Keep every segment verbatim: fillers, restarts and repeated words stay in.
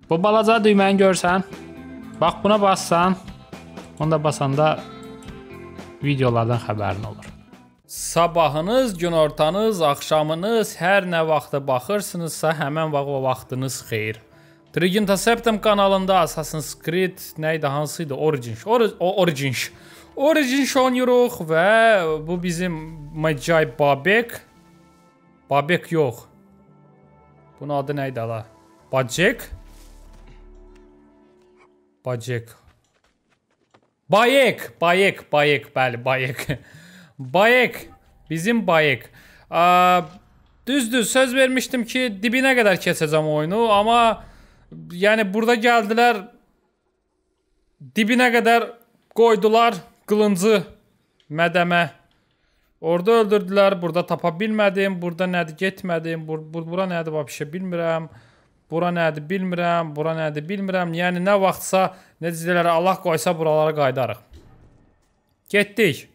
Bu balaca düyməni görsən. Bax buna bassan. Onda basanda videolardan xəbərin olur. Sabahınız, günortanız, axşamınız, hər nə vaxta baxırsınızsa, həmən vaxt o vaxtınız xeyir. Trigintaseptum kanalında Assassin's Creed neydi, hansıydı? Origins. Or Origins. Origins oynayırıq və bu bizim Mecai Babek. Babek yox. Bunun adı neydi ala? Bacek. Bacek. Bayek. Bayek. Bayek. Bəli, Bayek. Bayek. Bizim Bayek. Aa, düzdür, söz vermişdim ki dibinə qədər keçəcəm oyunu, amma yəni burada gəldilər, dibinə qədər qoydular qılıncı mədəmə. Orada öldürdülər, burada tapa bilmədim, burada nədir getmədim, bur bur bura nədir vəbşə bilmirəm, bura nədir bilmirəm, bura nədir bilmirəm. Yəni nə vaxtsa, necə deyirlər, Allah qoysa buralara qaydarıq. Getdik.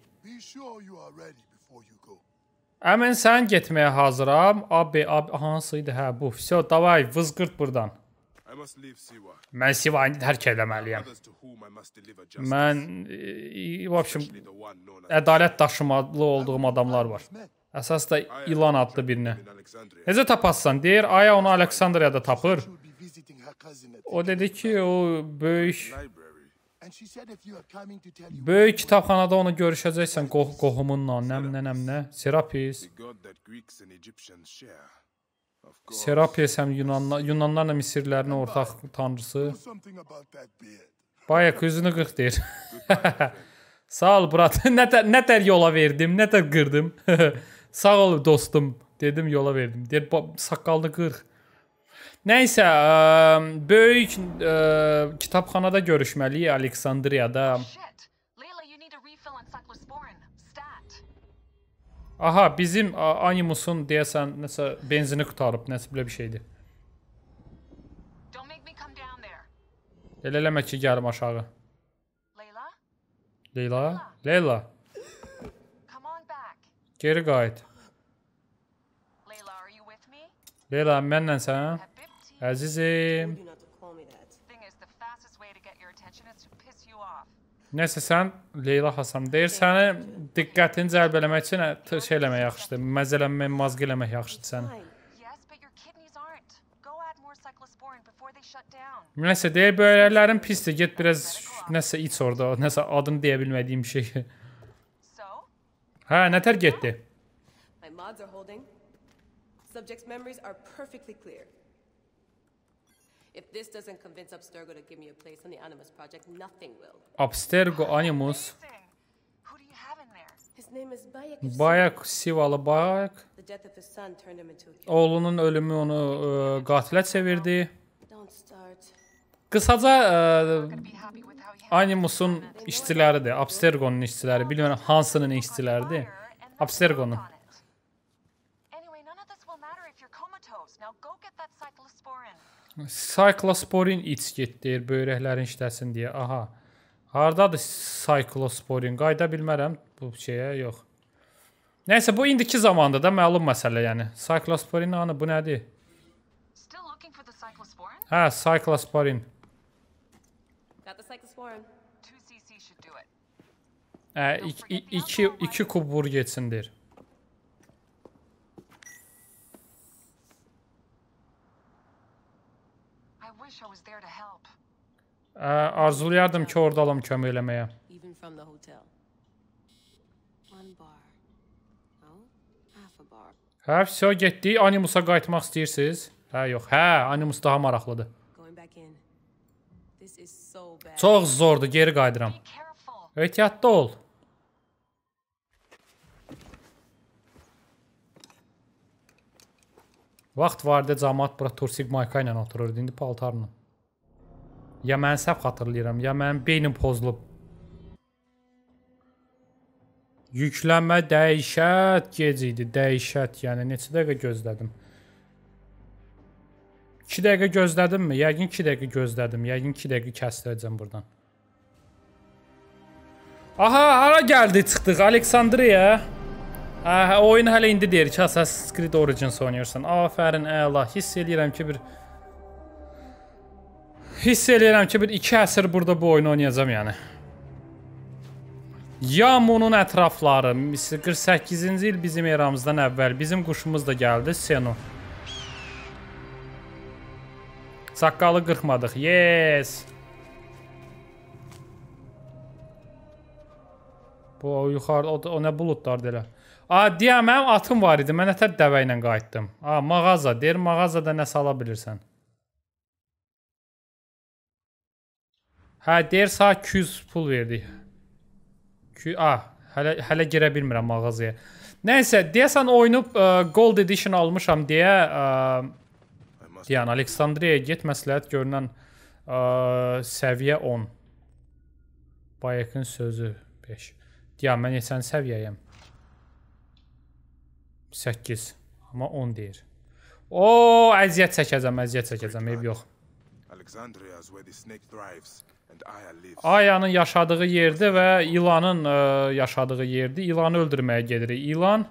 Əmin sən getməyə hazıram. Abi, abi, hansıydı? Hə, bu. Всё, davay, vızqırt buradan. Mən Sivanı tərk eləməliyəm. Mən, vəbşim, ədalət daşımalı olduğum adamlar var. Əsas da İlan adlı birini. Necə tapassan? Deyir, aya onu Aleksandriyada tapır. O dedi ki, o böyük... Böyük kitabxanada onu görüşəcəksən qohumunla, nəm, nəm, nə? Serapis. Serapis həm Yunanlarla Misirlərin ortaq tanrısı. Bayaq üzünü qırx deyir. Sağ ol, brat. Nətər yola verdim, nətər qırdım. Sağ ol, dostum. Dedim, yola verdim. Deyir, saqqalını qırx. Nəysə, böyük kitabxanada görüşməliyik Aleksandriyada. Aha, bizim Animus'un deyəsən nəsə benzini qutarıb, nəsə belə bir şeydir. Elə eləmə ki, gəlim aşağı. Leyla? Leyla? Geri qayıt. Leyla, mənlə sən? Əzizim. Nəsə sən Leyla Hasan deyir, səni diqqətini cəlb eləmək üçün şey eləmək yaxşıdır, məzələnmək, mazq eləmək yaxşıdır səni. Nəsə deyir, böyrəklərin pisdir, get biraz nəsə iç orada, nəsə adını deyə bilmədiyim bir şey. Hə, nətər getdi? If this doesn't convince Abstergo to give me a place on the Animus project, nothing will. Abstergo Animus. Who do you have in there? His name is Bayek. Bayek Sivalı Bayek. The death of his son turned him into a. Oğlunun ölümü onu e, qatilə çevirdi. Don't start. Qısaca e, Animus'un işçiləridir, Abstergo'nun işçiləri. Bilmirəm hansının işçiləridir. Abstergo'nun. Cyclosporin iç get deyir, böyrəklərin işləsin deyə. Aha. Hardadır Cyclosporin? Qayda bilmərəm bu şeyə, yox. Nəysə, bu indiki zamanda da məlum məsələ, yəni. Cyclosporin anı, bu nədir? Hə, Cyclosporin. Hə, iki kub vur geçsin deyir. Arzulayardım ki orada alam kömək eləməyə. Hə, все, getdik. Animus'a qayıtmaq istəyirsiniz? Hə, yox. Hə, Animus daha maraqlıdır. Çox zordur, geri qayıdıram. Ehtiyatlı ol. Vaxt vardı, cəmaət bura Tursig Mayka ilə otururdu, indi paltarla. Ya mən səhv xatırlayıram, ya mənim beynim pozulub. Yüklənmə dəhşət gec idi, dəhşət, yəni neçə dəqiqə gözlədim. iki dəqiqə gözlədim mi? Yəqin iki dəqiqə gözlədim, yəqin iki dəqiqə kəsdirəcəm buradan. Aha, hara gəldi, çıxdıq, Aleksandriya. Hə, oyun hələ indi deyir ki, Assassin's Creed Origins oynayırsan. Afərin, əla, hiss edirəm ki bir... Hiss eləyirəm ki, bir iki əsr burada bu oyunu oynayacağım yəni. Yamunun ətrafları, qırx səkkizinci il bizim eramızdan əvvəl, bizim quşumuz da gəldi, Seno. Saqqalı qırxmadıq, yes. Bu o yuxarı, o, o nə buludlardır elə. A, deyəm, mənim atım var idi, mən ətər dəvə ilə qayıtdım. A, mağaza, deyir, mağazada nəsə ala bilirsən. Hə, deyir, sağ iki yüz pul verdik. Ah, hələ, hələ girə bilmirəm mağazaya. Nəysə, deyəsən oyunu uh, Gold Edition almışam deyə uh, deyən Aleksandriyaya get, məsləhət görünən uh, səviyyə on. Bayakın sözü beş. Deyən, mən neçən səviyyəyəm? səkkiz. Amma on deyir. Oo, əziyyət çəkəcəm, əziyyət çəkəcəm, ev yox. Ayanın yaşadığı yerdə və ilanın ə, yaşadığı yerdə ilanı öldürməyə gedirik. İlan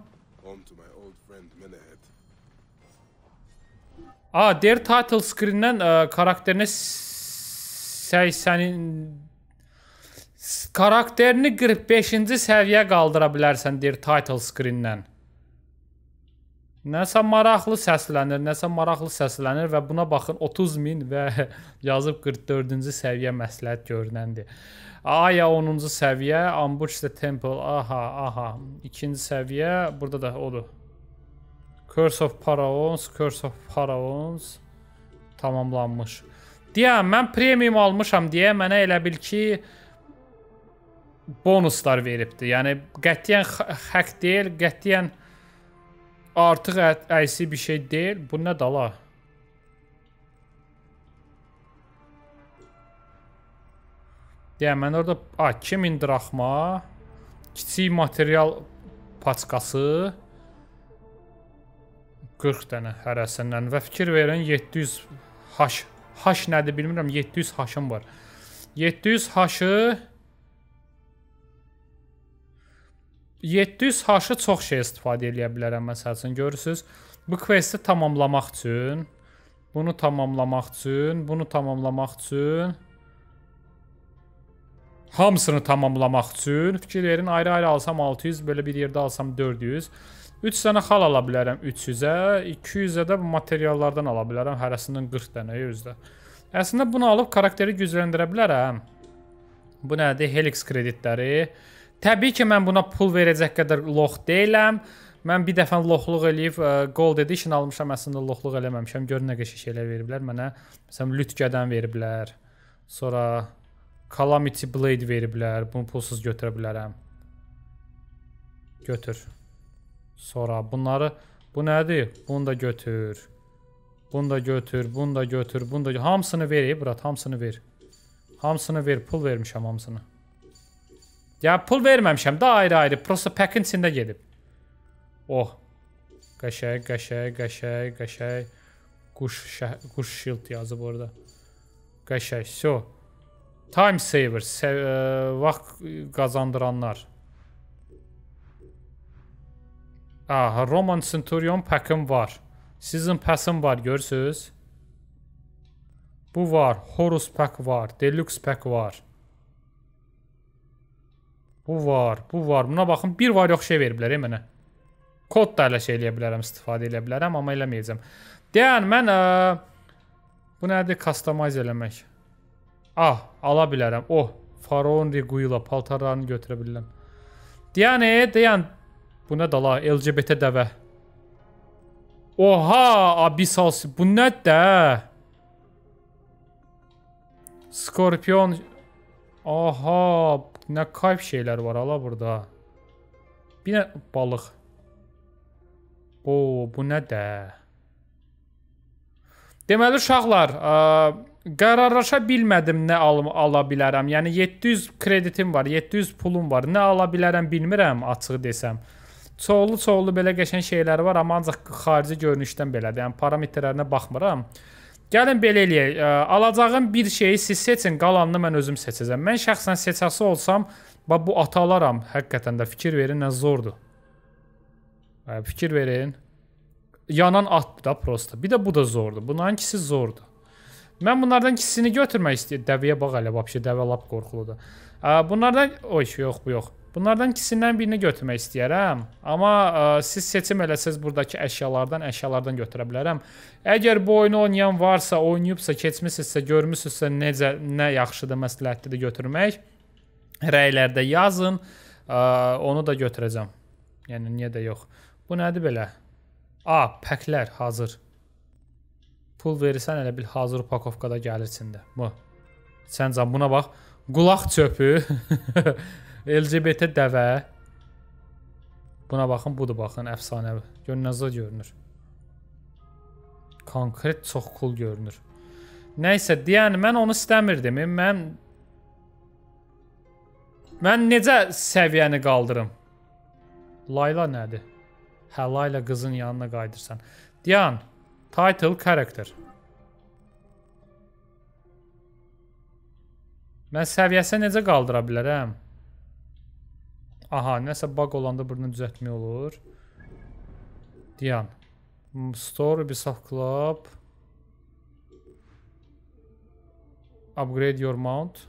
A, deyir title screen-dən ə, karakterini səksən karakterini qırx beşinci səviyyə qaldıra bilərsən, deyir title screen-dən. Nəsə maraqlı səslənir, nəsə maraqlı səslənir və buna baxın otuz min və yazıb qırx dördüncü səviyyə məsləhət görünəndir. Aya onuncu səviyyə, Ambush the Temple, aha, aha. İkinci səviyyə, burada da odur. Curse of Pharaons, Curse of Pharaons tamamlanmış. Deyəm, mən premium almışam deyə mənə elə bil ki bonuslar veribdir. Yəni, qətiyyən haqq deyil, qətiyyən artıq əysi bir şey deyil. Bu nə dala? Deyəm, mən orada iki min draxma, kiçik material paçkası, qırx dənə hərəsindən və fikir verin yeddi yüz haş. Haş nədir bilmirəm, yeddi yüz haşım var. yeddi yüz haşı yeddi yüz haşı çox şey istifadə edə bilərəm, məsəl üçün, görürsünüz. Bu questi tamamlamaq üçün, bunu tamamlamaq üçün, bunu tamamlamaq üçün, hamısını tamamlamaq üçün, fikir verin, ayrı-ayrı alsam altı yüz, belə bir yerdə alsam dörd yüz. üç dənə xal ala bilərəm üç yüzə, iki yüzə də bu materiallardan ala bilərəm, hərəsindən qırx dənə yüzdə. Əslində bunu alıb karakteri gücləndirə bilərəm. Bu nədir? Helix kreditləri. Təbii ki, mən buna pul verəcək qədər lox deyiləm. Mən bir dəfə loxluq eləyib Gold Edition almışam, əslində loxluq eləməmişəm. Gör nə qəşəng şeylər veriblər mənə. Məsələn, lütgədən veriblər. Sonra Calamity Blade veriblər. Bunu pulsuz götürə bilərəm. Götür. Sonra bunları, bu nədir? Bunu da götür. Bunu da götür, bunu da götür, bunu da götür. Hamısını ver, brat, hamısını ver. Hamısını ver, pul vermişəm hamısını. Ya pul verməmişəm, da ayrı-ayrı. Prosta pack'in içində gedib. Oh. Qəşəy, qəşəy, qəşəy, qəşəy. Quş, quş shield yazıb orada. Qəşəy, so. Time saver, vaxt qazandıranlar. Aha, Roman Centurion pack'im var. Season pass'im var, görürsünüz. Bu var, Horus pack var, Deluxe pack var. Bu var, bu var. Buna baxın, bir var yox şey veriblər mənə. Kod da elə şey eləyə bilərəm, istifadə eləyə bilərəm, amma eləməyəcəm. Deyən, mən ə, bu nədir? Customize eləmək. Ah, ala bilərəm. Oh, Faraon Reguila paltarlarını götürə bilirəm. Deyən, e, deyən, bu nə dala? L G B T dəvə. Oha, Abyssal, bu nədir? Skorpion. Aha, nə kayf şeylər var ala burada. Bir nə balıq. Oo, bu nədir? Deməli, uşaqlar, ə, qərarlaşa bilmədim nə al ala bilərəm. Yəni, yeddi yüz kreditim var, yeddi yüz pulum var. Nə ala bilərəm bilmirəm, açıq desəm. Çoğulu-çoğulu belə qəşən şeyləri var, amma ancaq xarici görünüşdən belədir. Yəni, parametrlərinə baxmıram. Gəlin belə eləyək. Alacağım bir şeyi siz seçin, qalanını mən özüm seçəcəm. Mən şəxsən seçəsi olsam, bu atı alaram. Həqiqətən də fikir verin, nə zordur. Fikir verin. Yanan atdır da prosta. Bir də bu da zordur. Bunların ikisi zordur. Mən bunlardan ikisini götürmək istəyirəm. Dəvəyə bax hələ, vəbşə dəvə lap qorxuludur. Bunlardan, oy, yox, bu yox. Bunlardan ikisindən birini götürmək istəyərəm. Amma ə, siz seçim eləsəz buradakı əşyalardan, əşyalardan götürə bilərəm. Əgər bu oyunu oynayan varsa, oynayıbsa, keçmisinizsə, görmüsünüzsə necə, nə yaxşıdır, məsləhətlidir götürmək, rəylərdə yazın. Ə, onu da götürəcəm. Yəni, niyə də yox. Bu nədir belə? A, pəklər hazır. Pul verirsən, elə bil hazır upakovkada gəlir içində. Bu. Sən can, buna bax. Qulaq çöpü. L G B T dəvə. Buna baxın, budur baxın, əfsanəvi. Görün, nəzə görünür. Konkret çox cool görünür. Nəysə, deyən, mən onu istəmirdim. Mən Mən necə səviyyəni qaldırım? Layla nədir? Hə, Layla qızın yanına qaydırsan. Deyən, title character. Mən səviyyəsini necə qaldıra bilərəm? Aha, nəsə bug olanda bunu düzəltmək olur. Deyən. Store, Ubisoft Club. Upgrade your mount.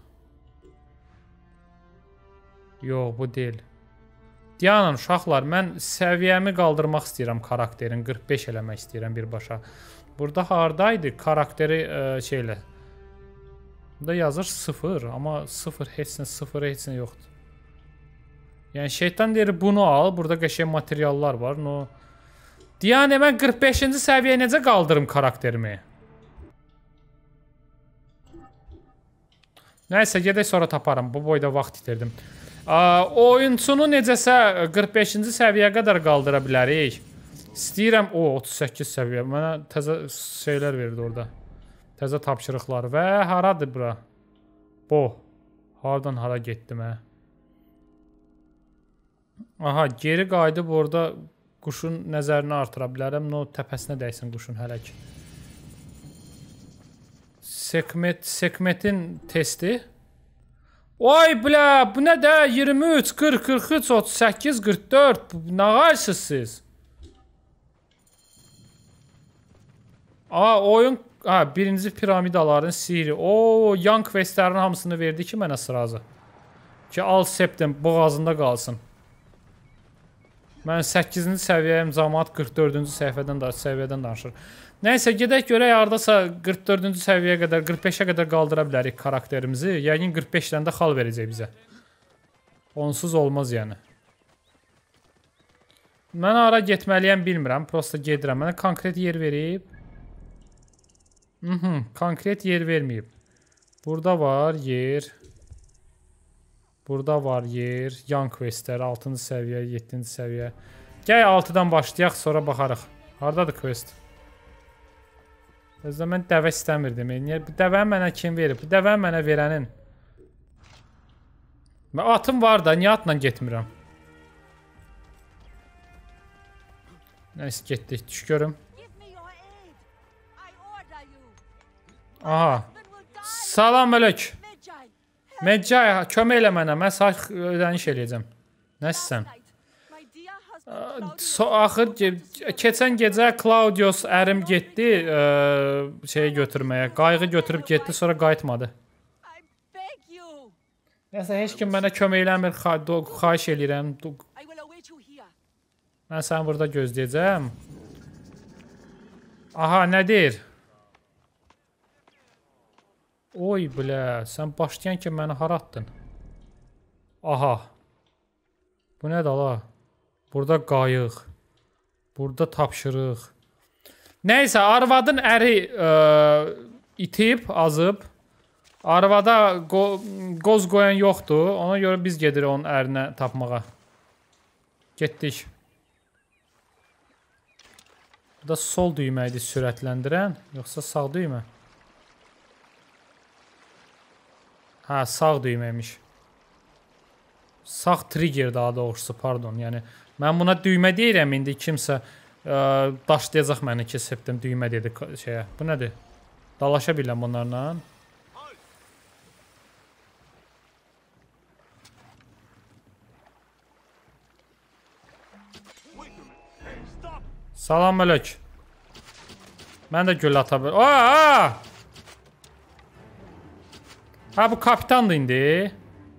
Yox, bu deyil. Deyən, uşaqlar, mən səviyyəmi qaldırmaq istəyirəm karakterin. qırx beş eləmək istəyirəm birbaşa. Burada hardaydı? Karakteri e, şeylə. Burada yazır sıfır. Amma sıfır heç nə, sıfır heç nə yoxdur. Yəni şeytan deyir bunu al. Burada qəşəng materiallar var. No. Deyən, mən qırx beşinci səviyyə necə qaldırım karakterimi? Nəysə, gedək sonra taparım. Bu boyda vaxt itirdim. Aa, oyunçunu necəsə qırx beşinci səviyyə qədər qaldıra bilərik. İstəyirəm, o otuz səkkiz səviyyə. Mənə təzə şeylər verdi orada. Təzə tapşırıqlar və haradır bura? Bu. Hardan hara getdim hə? Aha, geri qayıdıb orada quşun nəzərini artıra bilərəm. No, təpəsinə dəysin quşun hələ ki. Sekmet, sekmetin testi. Oy bilə, bu nə də? iyirmi üç, qırx, qırx üç, otuz səkkiz, qırx dörd. Nə qarsınız siz? Aa, oyun... Ha, birinci piramidaların sihri. O, yan questlərin hamısını verdi ki mənə sırazı. Ki, al septem boğazında qalsın. Mən səkkizinci səviyyəyəm, cəmaat qırx dördüncü səhifədən, səviyyədən danışır. Nəysə, gedək görək, haradasa qırx dördüncü səviyyəyə qədər, qırx beşə qədər qaldıra bilərik karakterimizi. Yəqin qırx beşdən də xal verəcək bizə. Onsuz olmaz yəni. Mən ara getməliyəm bilmirəm, prosta gedirəm. Mənə konkret yer verib. Mhm, konkret yer verməyib. Burada var yer. Burada var yer. Yan questlər, altıncı səviyyə, yeddinci səviyyə. Gəl altıdan başlayaq, sonra baxarıq. Haradadır quest? Özdə mən dəvə istəmirdim. Bu dəvəni mənə kim verib? Bu dəvəni mənə verənin. Atım var da, niyə atla getmirəm? Nəysə, getdik, düş görüm. Aha. Salam əleyk. Medcay, kömək elə mənə. Mən sağ ödəniş eləyəcəm. Nəsən? So, axır, keçən gecə Claudius ərim getdi ə, şeyi götürməyə. Qayğı götürüb getdi, sonra qayıtmadı. Nəsə, heç kim mənə kömək eləmir, xahiş eləyirəm. Mən səni burada gözləyəcəm. Aha, nə deyir? Oy, bilə, sən başlayan ki, məni hara atdın? Aha. Bu nədir ala? Burada qayıq. Burada tapşırıq. Nəysə, arvadın əri ə, itib, azıb. Arvada qo qoz qoyan yoxdur. Ona görə biz gedirik onun ərinə tapmağa. Getdik. Bu da sol düymə idi sürətləndirən, yoxsa sağ düymə? Hə, sağ düyməymiş. Sağ trigger daha doğrusu, pardon. Yəni, mən buna düymə deyirəm, indi kimsə ə, daşlayacaq məni ki, septim düymə dedi şeyə. Bu nədir? Dalaşa biləm bunlarla. Salam əleyk. Mən də gül ata bilir. Aa! Ha, bu kapitandı indi.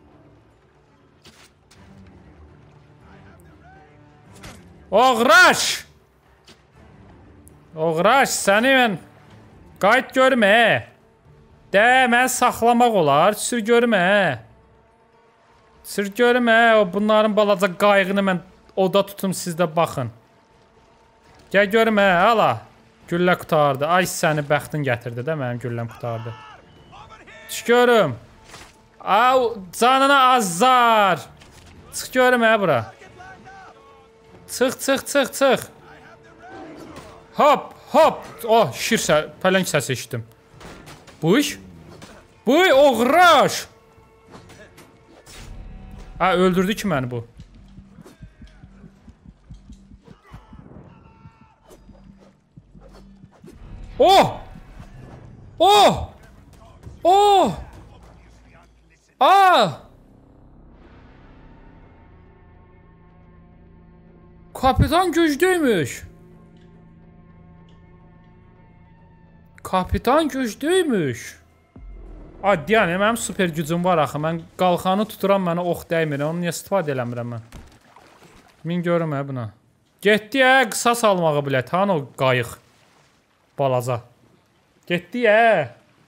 Oğraş! Oğraş, səni mən qayıt görmə. Də, mən saxlamaq olar, sür görmə. Sür görmə, bunların balaca qayığını mən oda tutum, siz də baxın. Gəl görmə, ala. Güllə qutardı. Ay, səni bəxtin gətirdi də, mənim gülləm qutardı. Çıx görüm. Au, canına azar. Çıx görmə bura. Çıx, çıx, çıx, çıx. Hop, hop. Oh, şir səs, pələng səsi eşitdim. Buy. Buy, oğraş. Ha, öldürdü ki məni bu. Oh! Oh! Oh! Aa! Kapitan güclüymüş. Kapitan güclüymüş. Addi, yəni mənim super gücüm var axı. Mən qalxanı tuturam, mənə ox dəymir. Onu niyə istifadə eləmirəm mən? Min görüm hə buna. Getdi hə, qısas almağı bilət. Hani o qayıq. Balaca. Getdi hə.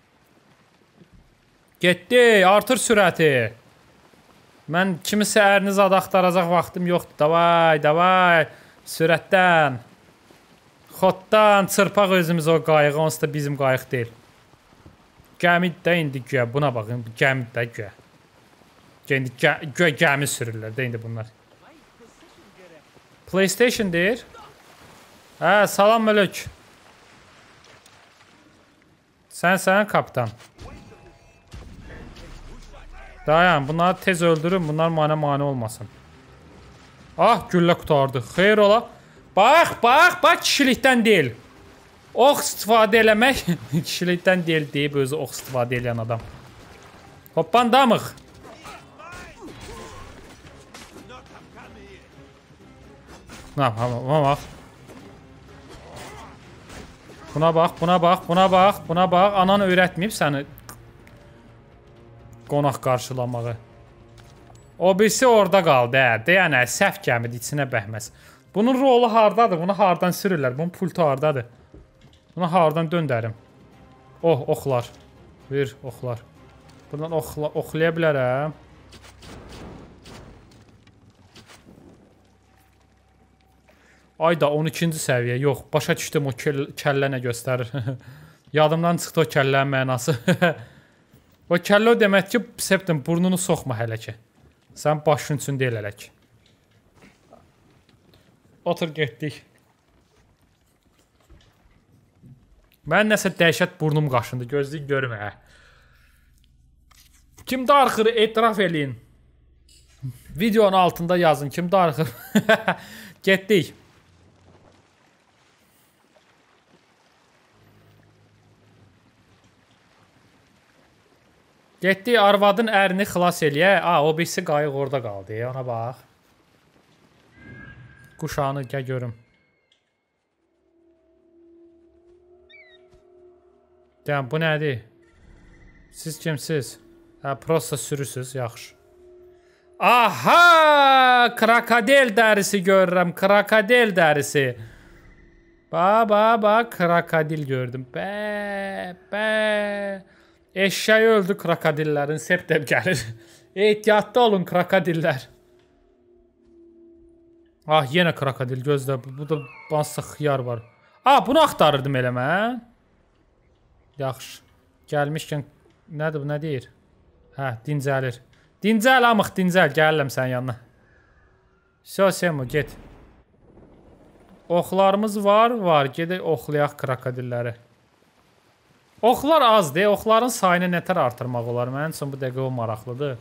Getdi, artır sürəti. Mən kimisə əriniz adı axtaracaq vaxtım yoxdur. Davay, davay. Sürətdən. Xoddan çırpaq özümüz o qayığı. Onsuz da bizim qayıq deyil. Gəmi də indi güya. Buna baxın. Gəmi də güya. İndi güya gəmi sürürlər də indi bunlar. PlayStation deyir. Hə, salam mülük. Sən sən kapitan. Dayan, bunları tez öldürün, bunlar mənə mane olmasın. Ah, güllə qutardı. Xeyr ola. Bax, bax, bax, kişilikdən deyil. Ox istifadə eləmək kişilikdən deyil deyib özü ox istifadə eləyən adam. Hoppan damıq. Na, buna bax. Buna bax, buna bax, buna bax, buna bax. Anan öyrətməyib səni qonaq qarşılamağı. O birisi orada qaldı, hə. Deyənə, səhv gəmidir, içinə bəhməz. Bunun rolu hardadır? Bunu hardan sürürlər? Bunun pultu hardadır? Bunu hardan döndərim? Oh, oxlar. Bir, oxlar. Buradan oxla, oxlaya bilərəm. Ayda on ikinci səviyyə. Yox, başa düşdüm o kəllə nə göstərir. Yadımdan çıxdı o kəllənin mənası. O kəllə o demək ki, Septim, burnunu soxma hələ ki. Sən başın üçün deyil hələ ki. Otur, getdik. Mən nəsə dəhşət burnum qaşındı. Gözlük görmə. Kim darxır, etiraf eləyin. Videonun altında yazın. Kim darxır. Getdik. Getdik, arvadın ərini xilas eləyə. Aa, o birisi qayıq orada qaldı. Ona bax. Quşağını gəl görüm. Deyəm, bu nədir? Siz kimsiz? Hə, prosta sürüsüz, yaxşı. Aha! Krokodil dərisi görürəm, krokodil dərisi. Ba, ba, ba, krokodil gördüm. Bə, bə. Eşşəyi öldü krokodillərin, Septem gəlir. Ehtiyatlı olun krokodillər. Ah, yenə krokodil, gözlə. Bu da bansaq xiyar var. Ah, bunu axtarırdım elə mən. Yaxşı. Gəlmişkən, nədir bu, nə deyir? Hə, dincəlir. Dincəl, amıq, dincəl. Gəlirəm sənin yanına. Sö, Semo, get. Oxlarımız var, var. Gedək oxlayaq krokodilləri. Oxlar azdır. Oxların sayını nətər artırmaq olar? Mənim üçün bu dəqiqə o maraqlıdır.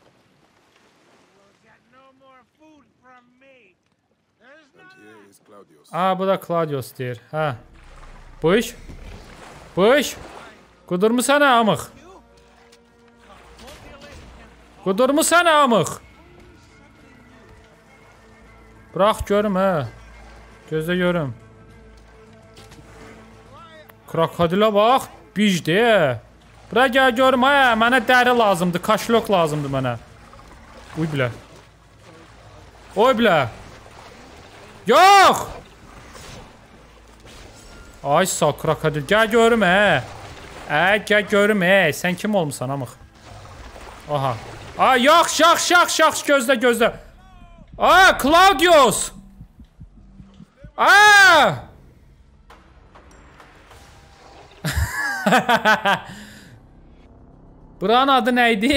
Aa, bu da Claudius deyir. Hə. Bu iş. Bu iş. Qudurmu sənə amıq? Qudurmu sənə amıq? Bırax görüm, hə. Gözlə görüm. Krokodilə bax. Bicdir. Bura gəl görüm, hə, mənə dəri lazımdır, kaşlok lazımdır mənə. Uy bilə. Oy bilə. Yox! Ay sağ krokodil, gəl görüm, hə. Hə, gəl görüm, hə. Sən kim olmuşsan, amıq? Aha. Ay, yaxşı, yaxşı, yaxşı, yaxşı, gözlə, gözlə. Aa, Claudius! Aa! Buranın adı neydi?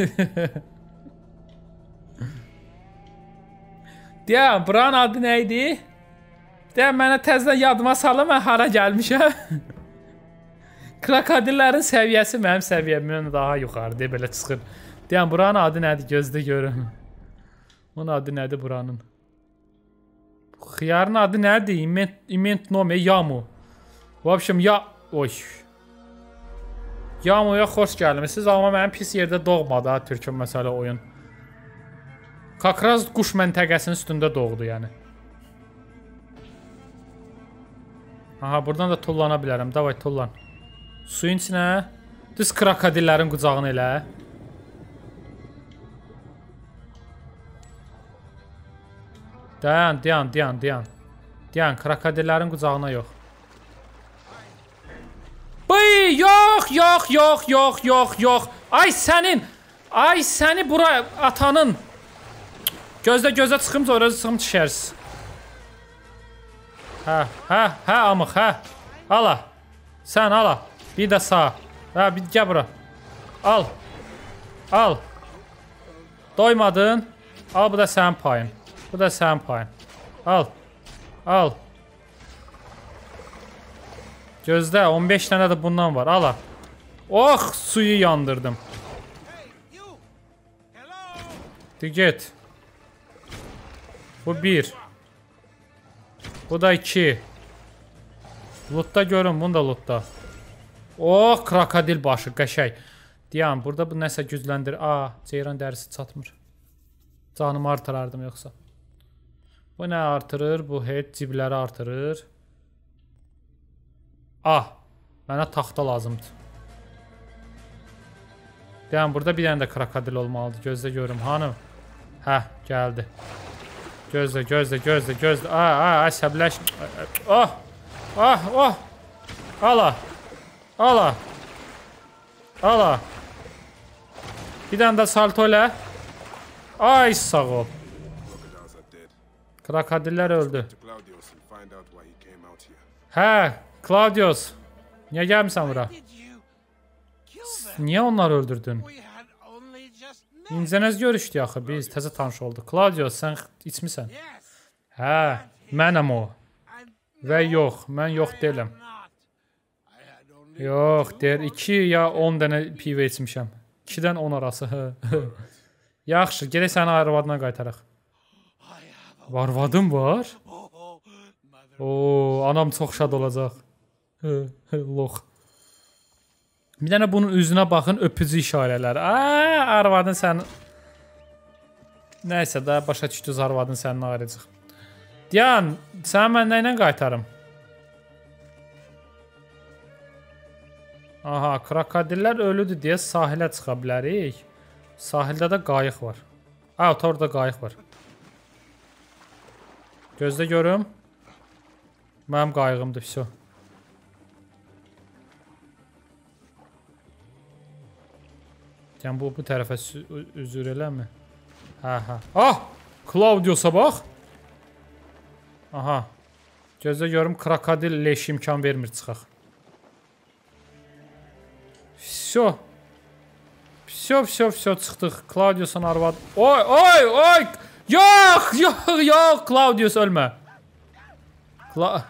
Deyəm, buranın adı neydi? Deyəm, mənə təzdən yadıma salım, mən hara gəlmişəm. Krokodillərin səviyyəsi mənim səviyyəmdən daha yuxarıdır, belə çıxır. Deyəm, buranın adı nədir? Gözdə görüm. Onun adı nədir buranın? Xiyarın adı nədir? İment, İment nome, Yamu. Vəbşim, ya... Oy. Yamu'ya xoş gəlmişsiniz, amma mənim pis yerdə doğmadı ha, Türkün məsələ oyun. Kakraz quş məntəqəsinin üstündə doğdu, yəni. Aha, buradan da tullana bilərəm. Davay, tullan. Suyun içinə. Düz krokodillərin qucağını elə. Dayan, dayan, dayan, dayan. Dayan, krokodillərin qucağına yox. Bıy, yox, yox, yox, yox, yox, yox. Ay sənin, ay səni bura atanın. Gözlə, gözlə çıxım, sonra çıxım düşərsiz. Hə, hə, hə, amıq, hə. Ala, sən ala. Bir də sağ. Hə, bir gəl bura. Al, al. Doymadın. Al, bu da sənin payın. Bu da sənin payın. Al. Al. Gözlə, on beş dənə də bundan var. Ala. Oh, suyu yandırdım. De get. Bu bir. Bu da iki. Lootda görün, bunu da lootda. Oh, krokodil başı, qəşəng. Deyəm, burada bu nəsə gücləndir. Aa, ceyran dərisi çatmır. Canımı artırardım yoxsa. Bu nə artırır? Bu heç cibləri artırır. Ah, mənə taxta lazımdır. Deyəm, burada bir dənə də krokodil olmalıdır. Gözlə görüm, hanım? Hə, gəldi. Gözlə, gözlə, gözlə, gözlə. Aa, aa, əsəbləş. Oh, oh, oh. Ala. Ala. Ala. Bir dənə də salto elə. Ay, sağ ol. Krokodillər öldü. Hə, Claudius. Niyə gəlmişsən bura? Niyə onları öldürdün? İncənəz görüşdü axı, biz təzə tanış olduq. Claudius, sən içmisən? Hə, mənəm o. Və yox, mən yox deyiləm. Yox, deyir, iki ya on dənə pivə içmişəm. ikidən on arası. Yaxşı, gedək səni arvadına qaytaraq. Arvadım var? Oo, anam çox şad olacaq. Lox. Bir dənə bunun üzünə baxın, öpücü işarələri. Aa, arvadın sən... Nəysə də, başa düşdünüz, arvadın sənin ayrıcıq. Diyan, sən mən nə ilə qaytarım? Aha, krokodillər ölüdür deyə sahilə çıxa bilərik. Sahildə də qayıq var. Ha, orada qayıq var. Gözlə görüm. Mənim qayığımdır, pis o. Yəni bu, bu tərəfə üzür eləmi? Hə, hə. Ah! Claudius'a bax! Aha. Gözlə görüm, krokodil leş imkan vermir çıxaq. Всё. Всё, всё, всё, çıxdıq. Claudius'un arvadı. Oy, oy, oy! Yox, yox, yox, Claudius ölmə. Cla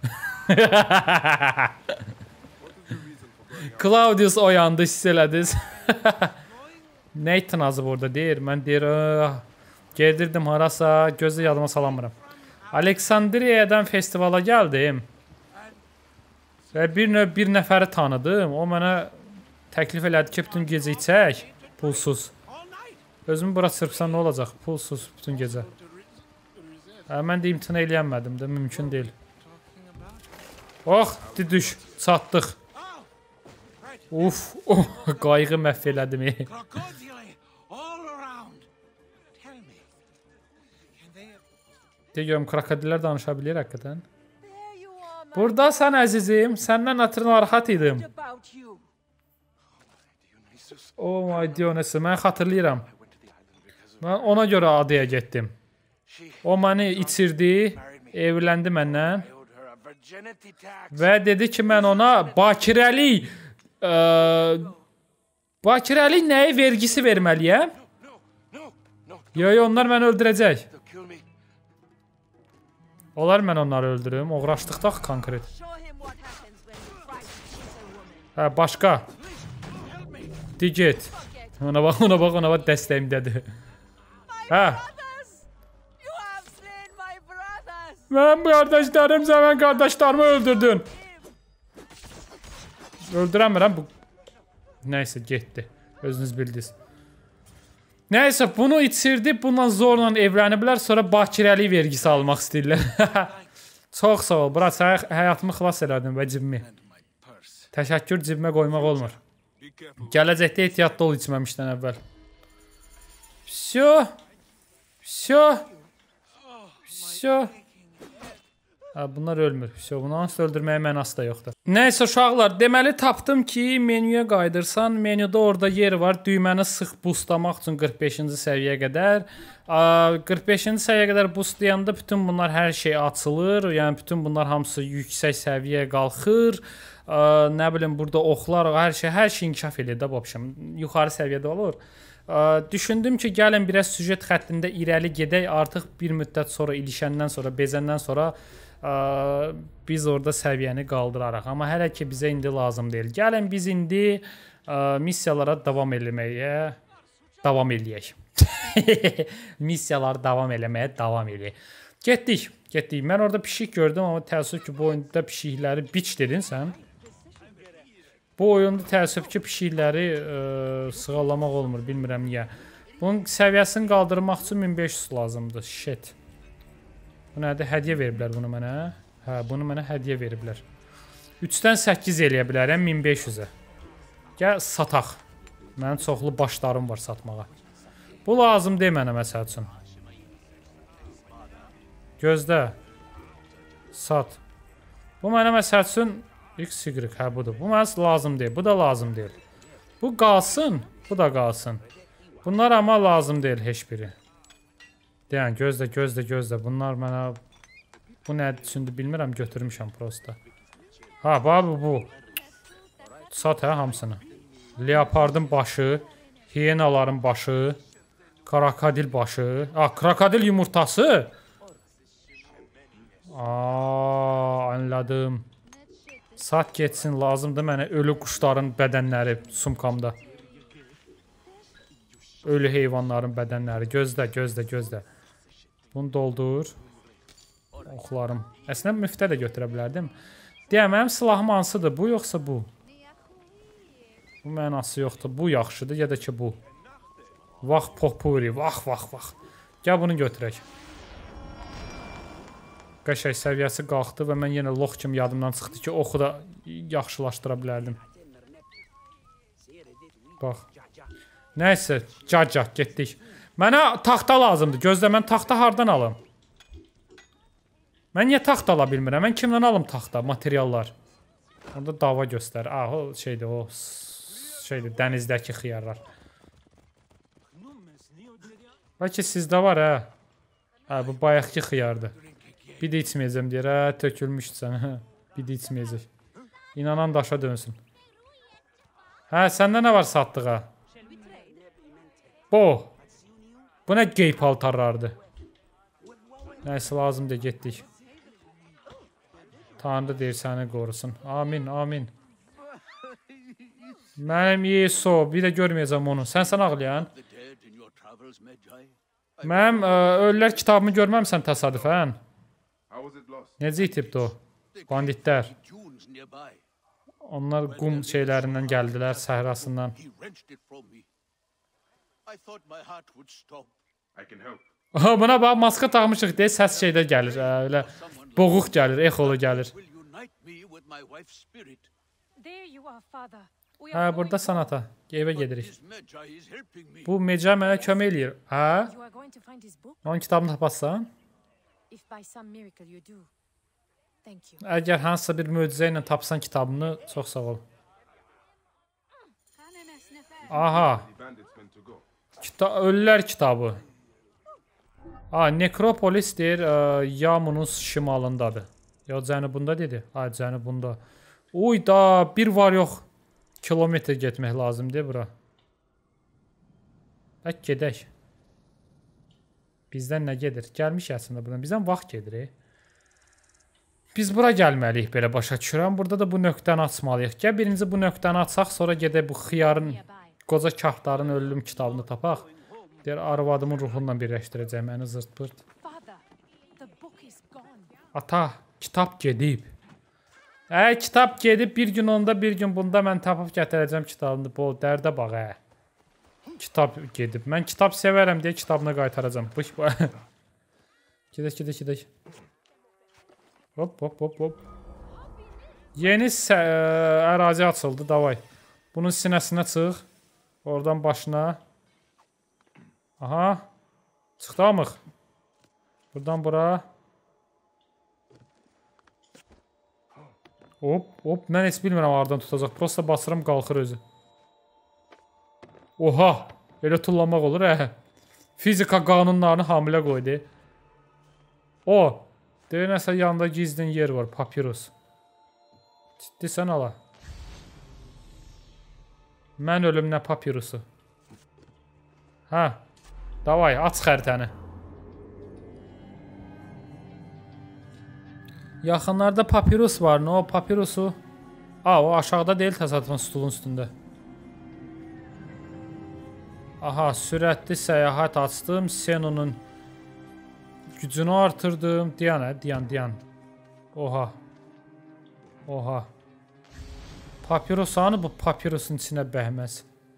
Claudius oyandı, hiss elədiniz. Nə etdin azı burada deyir. Mən deyir, gedirdim harasa, gözlə yadıma salamıram. Aleksandriyadan festivala gəldim. Və bir növ bir nəfəri tanıdım. O mənə təklif elədi ki, bütün gecə içək, pulsuz. Özümü bura çırpsam nə olacaq? Pulsuz bütün gecə. Hə, mən də imtina eləyənmədim də, mümkün deyil. Oh, düş, çatdıq. Uf, oh, qayğı məhv elədim. Deyirəm, krokodillər danışa bilir həqiqətən. Buradasan əzizim, səndən ötürü narahat idim. Oh my Dionysus, mən xatırlayıram. Mən ona görə adaya getdim. O məni içirdi, evləndi məndən. Və dedi ki, mən ona bakirəlik, ə, bakirəlik nəyə vergisi verməliyəm? Yo, yo, onlar məni öldürəcək. Olar mən onları öldürüm, uğraşdıqda konkret. Hə, başqa. Digit. Ona bax, ona bax, ona bax, dəstəyimdədir. Hə. Mən qardaşlarım, sən qardaşlarımı öldürdün. Öldürəmirəm bu. Nəysə, getdi. Özünüz bildiniz. Nəysə, bunu içirdi, bundan zorla evləniblər, sonra bakirəlik vergisi almaq istəyirlər. Çox sağ ol, bura sən həyatımı xilas elədin və cibimi. Təşəkkür, cibimə qoymaq olmur. Gələcəkdə ehtiyatlı ol içməmişdən əvvəl. Всё. Всё. Всё. Ha, bunlar ölmür. Всё, bunu hansı öldürməyə mənası da yoxdur. Nəysə uşaqlar, deməli tapdım ki, menüyə qaydırsan, menüdə orada yer var. Düyməni sıx boostlamaq üçün qırx beşinci səviyyəyə qədər. qırx beşinci səviyyəyə qədər boostlayanda bütün bunlar hər şey açılır. Yəni bütün bunlar hamısı yüksək səviyyəyə qalxır. Nə bilim burada oxlar, hər şey, hər şey inkişaf edir də babşam. Yuxarı səviyyədə olur. Düşündüm ki, gəlin biraz süjet xəttində irəli gedək. Artıq bir müddət sonra ilişəndən sonra, bezəndən sonra biz orada səviyyəni qaldırarıq. Amma hələ ki bizə indi lazım deyil. Gəlin biz indi missiyalara davam eləməyə davam eləyək. Missiyaları davam eləməyə davam eləyək. Getdik, getdik. Mən orada pişik gördüm, amma təəssüf ki bu oyunda pişikləri biç dedin sən. Bu oyunda təəssüf ki pişikləri sığallamaq olmur, bilmirəm niyə. Bunun səviyyəsini qaldırmaq üçün min beş yüz lazımdır. Shit. Bu nədir? Hədiyyə veriblər bunu mənə. Hə, bunu mənə hədiyyə veriblər. üçdən səkkiz eləyə bilərəm min beş yüzə. Gəl sataq. Mənim çoxlu başlarım var satmağa. Bu lazım deyil mənə məsəl üçün. Gözlə. Sat. Bu mənə məsəl üçün X, Y, hə budur. Bu mənə lazım deyil. Bu da lazım deyil. Bu qalsın. Bu da qalsın. Bunlar amma lazım deyil heç biri. Deyən, gözlə, gözlə, gözlə. Bunlar mənə... Bu nə üçündür bilmirəm, götürmüşəm prosta. Ha, bu, bu. Sat hə, hamısını. Leopardın başı, hienaların başı, krokodil başı. Ha, krokodil yumurtası. Aa, anladım. Sat getsin, lazımdır mənə ölü quşların bədənləri sumkamda. Ölü heyvanların bədənləri. Gözlə, gözlə, gözlə. Bunu doldur. Oxlarım. Əslində müftə də götürə bilərdim. Deyəm, mənim silahım hansıdır? Bu yoxsa bu? Bu mənası yoxdur. Bu yaxşıdır ya da ki bu. Vax popuri. Vax, vax, vax. Gəl bunu götürək. Qəşəng səviyyəsi qalxdı və mən yenə lox kimi yadımdan çıxdı ki, oxu da yaxşılaşdıra bilərdim. Bax. Nəysə, cac-cac, getdik. Mənə taxta lazımdır. Gözlə, mən taxta hardan alım? Mən niyə taxta ala bilmirəm? Mən kimdən alım taxta, materiallar? Orada dava göstər. Ah, o şeydir, o şeydir, dənizdəki xiyarlar. Bəlkə sizdə var, hə? Hə, bu bayaqki xiyardır. Bir də içməyəcəm deyir, hə, tökülmüşsən, hə. Bir də içməyəcək. İnanan daşa dönsün. Hə, səndə nə var satdığa? Bu. Bu nə gey paltarlardır? Nəysə lazımdır, getdik. Tanrı deyir səni qorusun. Amin, amin. Mənim Yesu, bir də görməyəcəm onu. Sən sən ağlayan. Mənim ölülər kitabımı görməmsən təsadüfən. Necə itibdi o? Banditlər. Onlar qum şeylərindən gəldilər, səhrasından. Buna bax, maska taxmışıq deyə səs şeydə gəlir, elə boğuq gəlir, exolu gəlir. Hə, burada sanata. Evə gedirik. Bu Meca mənə kömək eləyir. Hə? Onun kitabını tapasan? Əgər hansısa bir möcüzə ilə tapsan kitabını, çox sağ ol. Aha. Kita Ölülər kitabı. Ha, Nekropolis deyir, Yamunun şimalındadır. Ya cənubunda dedi. Ha, cənubunda. Uy da, bir var yox. Kilometr getmək lazımdır bura. Bək gedək. Bizdən nə gedir? Gəlmiş əslində buradan. Bizdən vaxt gedir. Biz bura gəlməliyik, belə başa düşürəm. Burada da bu nöqtəni açmalıyıq. Gəl birinci bu nöqtəni açsaq, sonra gedək bu xiyarın, qoca kahtların ölüm kitabını tapaq. Deyir, arvadımın ruhunla birləşdirəcəm, məni zırt pırt. Ata, kitab gedib. Ə, kitab gedib, bir gün onda, bir gün bunda mən tapıb gətirəcəm kitabını. Bu dərdə bax, ə. Kitab gedib. Mən kitab sevərəm deyə kitabını qaytaracam. Gedək, gedək, gedək. Hop, hop, hop, hop. Yeni ərazi açıldı, davay. Bunun sinəsinə çıx. Oradan başına. Aha. Çıxdamıq. Buradan bura. Hop, hop. Mən heç bilmirəm aradan tutacaq. Prosta basıram, qalxır özü. Oha. Elə tullamaq olur, hə. Fizika qanunlarını hamilə qoydu. O. Deyir, nəsə yanında gizlin yer var. Papirus. Ciddi sən ala. Mən ölüm nə papirusu. Hə. Davay, aç xəritəni. Yaxınlarda papirus var. Nə o papirusu? Aa, o aşağıda deyil təsadüfən stulun üstündə. Aha, sürətli səyahət açdım. Senonun gücünü artırdım. Diyan, hə? Diyan, diyan. Oha. Oha. Papirus hanı bu papirusun içinə bəhməz.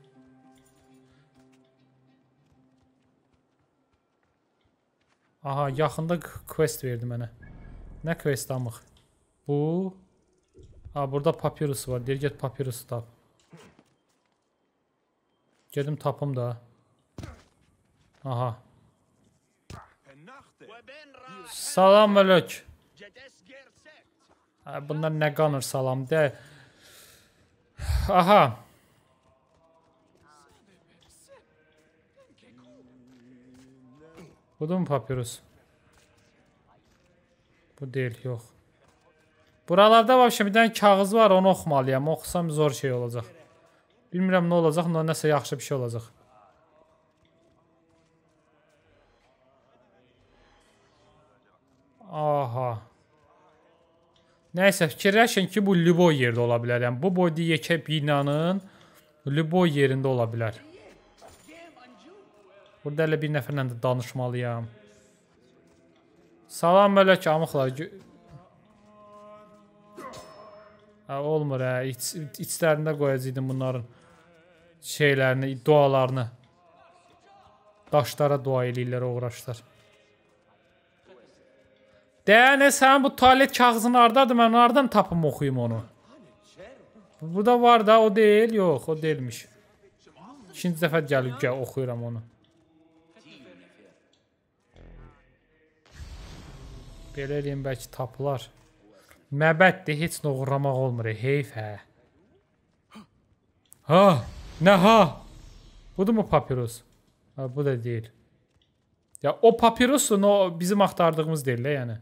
Aha, yaxında quest verdi mənə. Nə quest amıq? Bu. Ha, burada papirus var. Deyir, get papirusu tap. Gedim tapım da. Aha. Salam əlök. Bunlar nə qanır salam de. Aha. Budur mu papirus? Bu deyil, yox. Buralarda var bir dənə kağız var, onu oxumalıyam. Oxusam zor şey olacaq. Bilmirəm nə olacaq, nəsə yaxşı bir şey olacaq. Aha. Nəysə, fikirləşin ki, bu Lüboy yerdə ola bilər. Yəni, bu boyda yekə binanın Lüboy yerində ola bilər. Burada elə bir nəfərlə də danışmalıyam. Salam mələk amıqlar. Hə, olmur, hə. İç, içlərində qoyacaqdım bunların şeylərini, dualarını. Daşlara dua eləyirlər, uğraşlar. Deyəni, sən bu tualet kağızını hardadır? Mən hardan tapım oxuyum onu? Bu da var da, o deyil. Yox, o deyilmiş. İkinci dəfə gəlib gəl, oxuyuram onu. Belə eləyim, bəlkə tapılar. Məbəddir, heç nə uğramaq olmur. Heyf, hə. Ha, nə ha? Budur mu papirus? Ha, bu da deyil. Ya, o papirusun, o bizim axtardığımız deyil, yəni.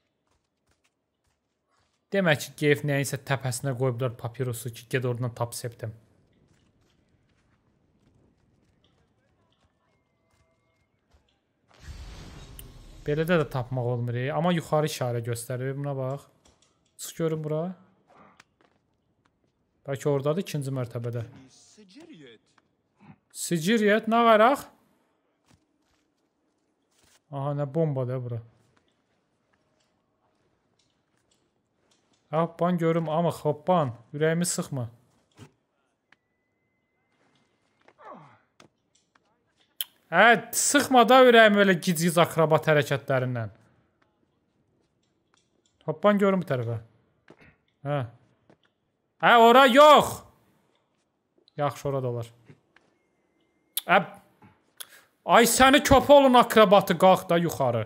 Demək ki, Geyf nəyinsə təpəsinə qoyublar papirusu ki, ged oradan tap septim. Belə də də tapmaq olmur. Amma yuxarı işarə göstərir. Buna bax. Çıx görün bura. Bəlkə oradadır ikinci mərtəbədə. Siciriyyət, nə qaraq? Aha, nə bombadır bura. Hoppan görüm, amıq, hoppan. Ürəyimi sıxma. Hə, sıxma da ürəyimi öyle gic-gic akrobat hərəkətlərindən. Hoppan görüm bu tərəfə. Hə. Hə, ora yox. Yaxşı, orada olar. Əb. Ay səni köpə olun akrobatı, qalx da yuxarı.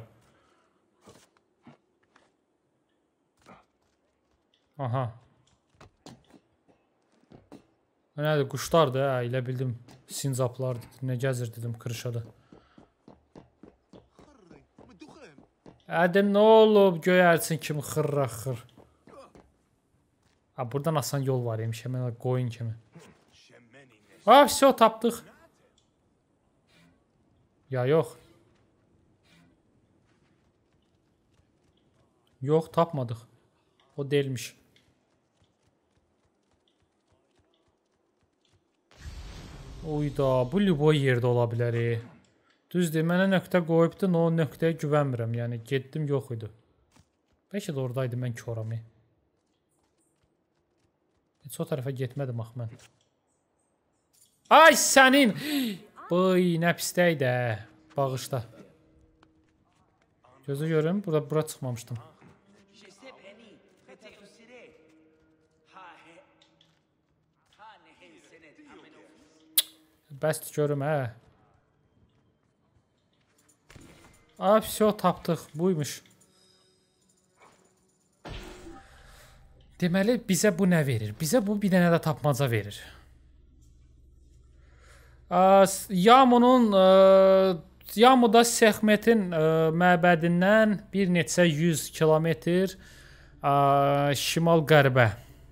Aha. Nədir, quşlardır, hə, elə bildim. Sincaplardır, nə gəzir dedim, kırışada. Ədə nə olub, göyərsin kimi xırra xır. Ha, buradan asan yol var imiş, həmən qoyun kimi. Ha, все, tapdıq. Ya, yox. Yox, tapmadıq. O deyilmiş. Uyda, bu lüboy yerdə ola bilər. Düzdür, mənə nöqtə qoyubdu, o nöqtəyə güvənmirəm. Yəni, getdim, yox idi. Bəlkə də oradaydı, mən koram. Heç o tərəfə getmədim, ax mən. Ay, sənin! Bıy, nə pisdək də. Bağışda. Gözü görüm, burada bura çıxmamışdım. Bəsdir görüm, hə. Ay, все, tapdıq. Buymuş. Deməli, bizə bu nə verir? Bizə bu bir dənə də tapmaca verir. Yamunun, Yamuda Sexmetin məbədindən bir neçə yüz kilometr şimal-qərbə.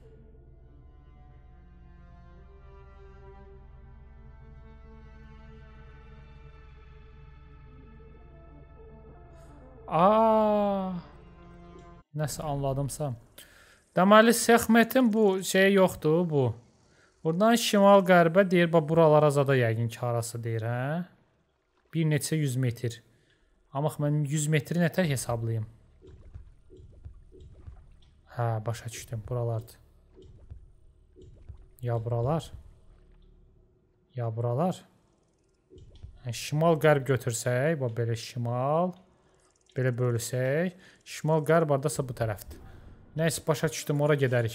Aa, nəsə anladımsa. Deməli, Sexmetin bu şey yoxdur, bu. Buradan şimal-qərbə deyir, buralara zada yəqin ki, arası deyir, hə? Bir neçə yüz metr. Amma mən yüz metri nətər hesablayayım? Hə, başa düşdüm, buralardır. Ya buralar? Ya buralar? Şimal-qərb götürsək, belə şimal, belə bölsək, şimal-qərb haradasa bu tərəfdir. Nəysə, başa düşdüm, ora gedərik.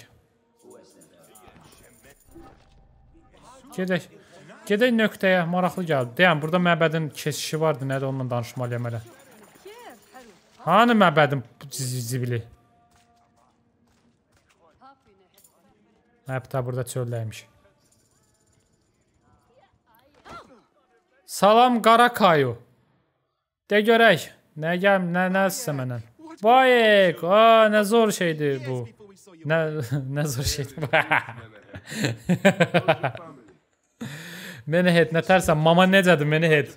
Gedək. Gedək nöqtəyə, maraqlı gəldi. Deyəm, burada məbədin kesişi vardı, nədir onunla danışmalıyam elə. Hanı məbədin zibili? Hətta burada çöldəymiş. Salam, qara kayu. De görək. Nə gəl, nə nəsə mənən? Bayek, aa, nə zor şeydir bu. Nə, nə zor şeydir bu. Məni het, nə tərsən, mama necədir, məni het.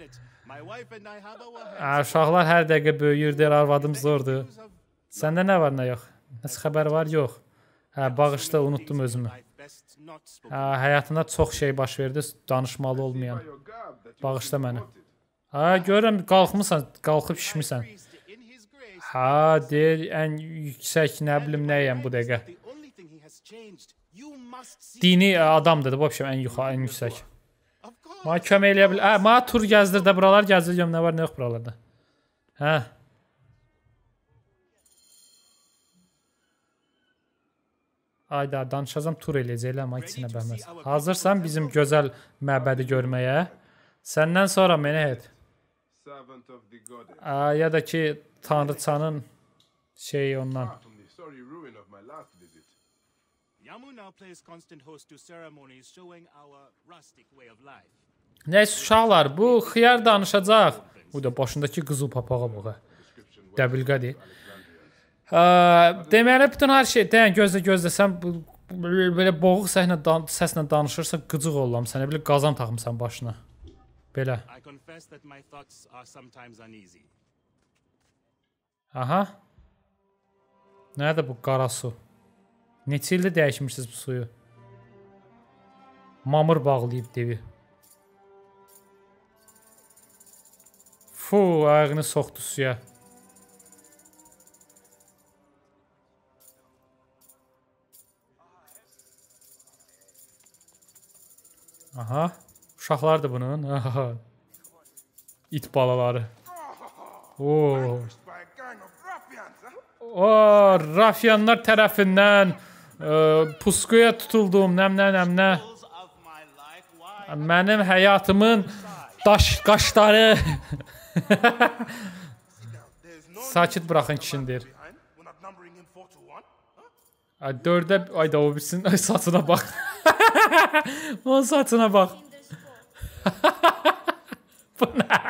Uşaqlar hər dəqiqə böyüyür, deyir, arvadım zordur. Səndə nə var, nə yox? Nəsə xəbər var, yox. Hə, bağışda, unutdum özümü. Hə, həyatında çox şey baş verdi, danışmalı olmayan. Bağışda məni. Hə, görürəm, qalxmısan, qalxıb şişmisən. Hə, deyir, ən yüksək, nə bilim, nəyəm bu dəqiqə. Dini adamdır da, bu opşəm, ən yuxarı, ən yüksək. Mənə kömək eləyə bilir. Hə, mənə tur gəzdir də, buralar gəzdirəm, nə var, nə yox buralarda. Hə. Ayda, danışacam, tur eləyəcəklər, amma ikisinə bəhməz. Hazırsan bizim gözəl məbədi görməyə. Səndən sonra məni et. Ya da ki, Tanrıçanın şeyi ondan. Nəysə, uşaqlar, bu xiyar danışacaq. Bu da başındakı qızıl papağa baxa. Dəbilqədir. Deməli, bütün hər şey, deyən, gözlə, gözlə, sən belə boğuq səslə danışırsa, qıcıq olam. Sən belə qazan taxımsan başına. Belə. Aha. Nədə bu qara su? Neçə ildə dəyişmişsiniz bu suyu? Mamır bağlayıb devi. Fu, ayağını soxdu suya. Aha. Uşaqlardır bunun. Aha. İt balaları. Oo. O, rafyanlar tərəfindən e, puskuya tutuldum, nəmnə, nəmnə. Mənim həyatımın daş qaşları. Sakit bırakın kişindir. Dördə ayda o bilsin. Ay saçına bak. Onun saçına bak. Bu nə?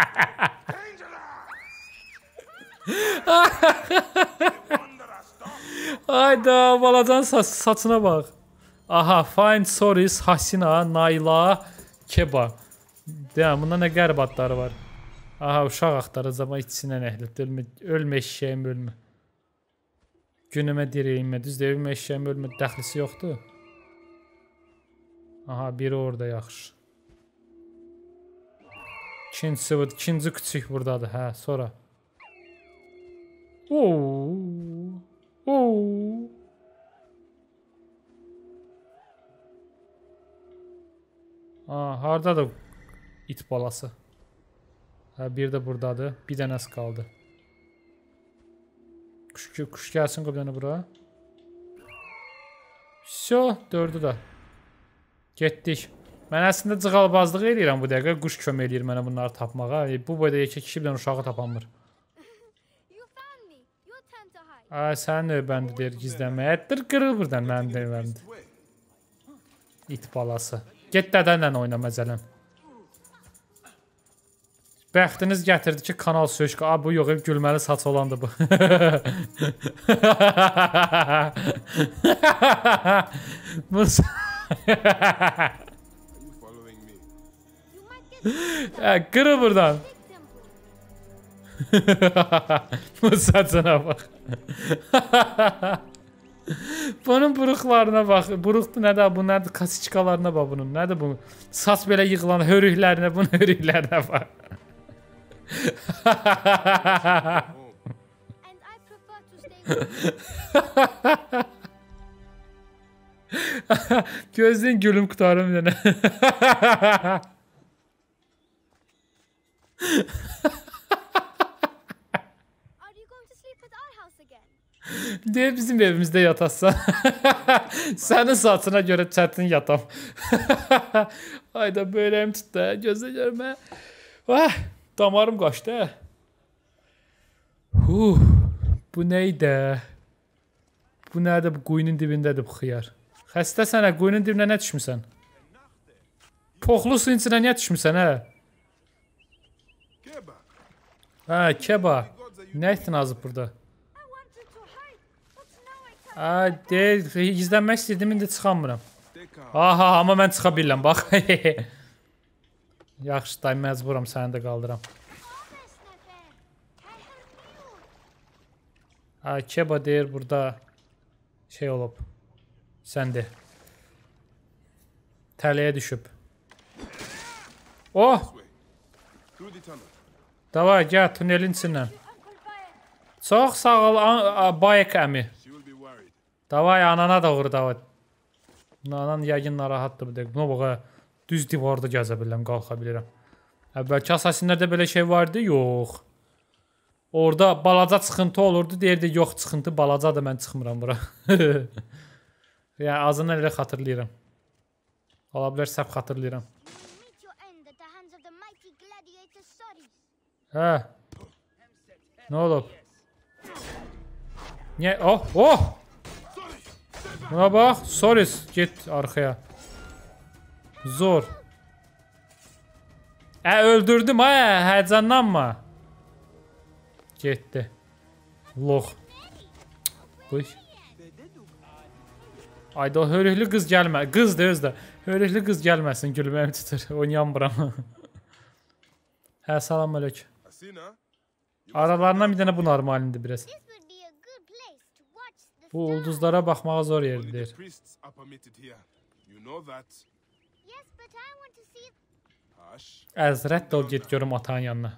Ayda balacan saç, saçına bak. Aha, find sorries Hasina, Nayla, Keba. Deyəm, bunda nə qərib adları var. Aha, uşaq axtaracaq, içsinə nəhlət. Ölmə, ölmə eşəyim, ölmə. Günümə dirəyimə, düz deyil, ölmə eşəyim, ölmə. Dəxlisi yoxdur. Aha, biri orada yaxşı. İkincisi, ikinci küçük buradadır, hə, sonra. Ooo. Ooo. Aa, hardadır it balası? Ha, bir de buradadır. Bir dənəsi qaldı. Kuş, kuş gəlsin qıblanı bura. Şo, dördü də. Getdik. Mən əslində cığalbazlıq edirəm bu dəqiqə. Quş kömək edir mənə bunları tapmağa. Bu boyda iki kişi bir dənə uşağı tapanmır. Ay, sən növbəndi deyir gizlənməyə. Ətdir qırıl buradan mənim növbəndi. İt balası. Get dədənlə oyna məzələn. Bəxtiniz gətirdi ki, kanal söşkü. A, bu yox, gülməli saç olandı bu. Bu... Qırıl buradan. Bu saçına bak. Bunun buruqlarına bax. Buruqdur nədir? Bu nədir? Kasiçkalarına bax bunun. Nədir bu? Saç belə yığılan hörüklərinə, bunun hörüklərinə bax. Gözün gülüm qutarım bir dənə. Deyir bizim evimizdə yatassan. Sənin saçına görə çətin yatam. Ayda böyləyim tutdu, gözlə görmə. Ah, damarım qaçdı. Huh, bu neydi? Bu nədir? Bu quyunun dibindədir bu xiyar. Xəstə sənə, quyunun dibinə nə düşmüsən? Poxlu suyun içinə niyə düşmüsən, hə? Hə, keba. Nə etdin azıb burada? Ay, deyil, gizlənmək istəyirdim, indi çıxamıram. Aha, amma mən çıxa bilirəm, bax. Yaxşı, day, məcburam, səni də qaldıram. Ay, keba deyir, burada şey olub. Sən de. Tələyə düşüb. Oh! Davay, gəl, tunelin içindən. Çox sağ ol, Bayek əmi. Davay, anana da uğur, davay. Anan yəqin narahatdır bu dəqiq. Buna bax, düz divarda gəzə bilirəm, qalxa bilirəm. Əvvəlki Assassinlərdə belə şey vardı, yox. Orada balaca çıxıntı olurdu, deyirdi, yox çıxıntı, balaca da mən çıxmıram bura. Yəni, azından elə xatırlayıram. Ola bilər, səhv xatırlayıram. Hə. Nə olub? Niyə? Oh, oh! Buna bax, Soris, get arxaya. Zor. Ə, öldürdüm, hə, həyəcanlanma. Getdi. Lox. Bıy. Ayda, hörüklü qız gəlmə. Qızdır özdə. Hörüklü qız gəlməsin, gülməyim tutur. Oynayamıram. Hə, salam əleyk. Aralarından bir dənə bu normalindir biraz. Bu ulduzlara baxmağa zor yerdir. Əzrət də ol, get görüm atanın yanına.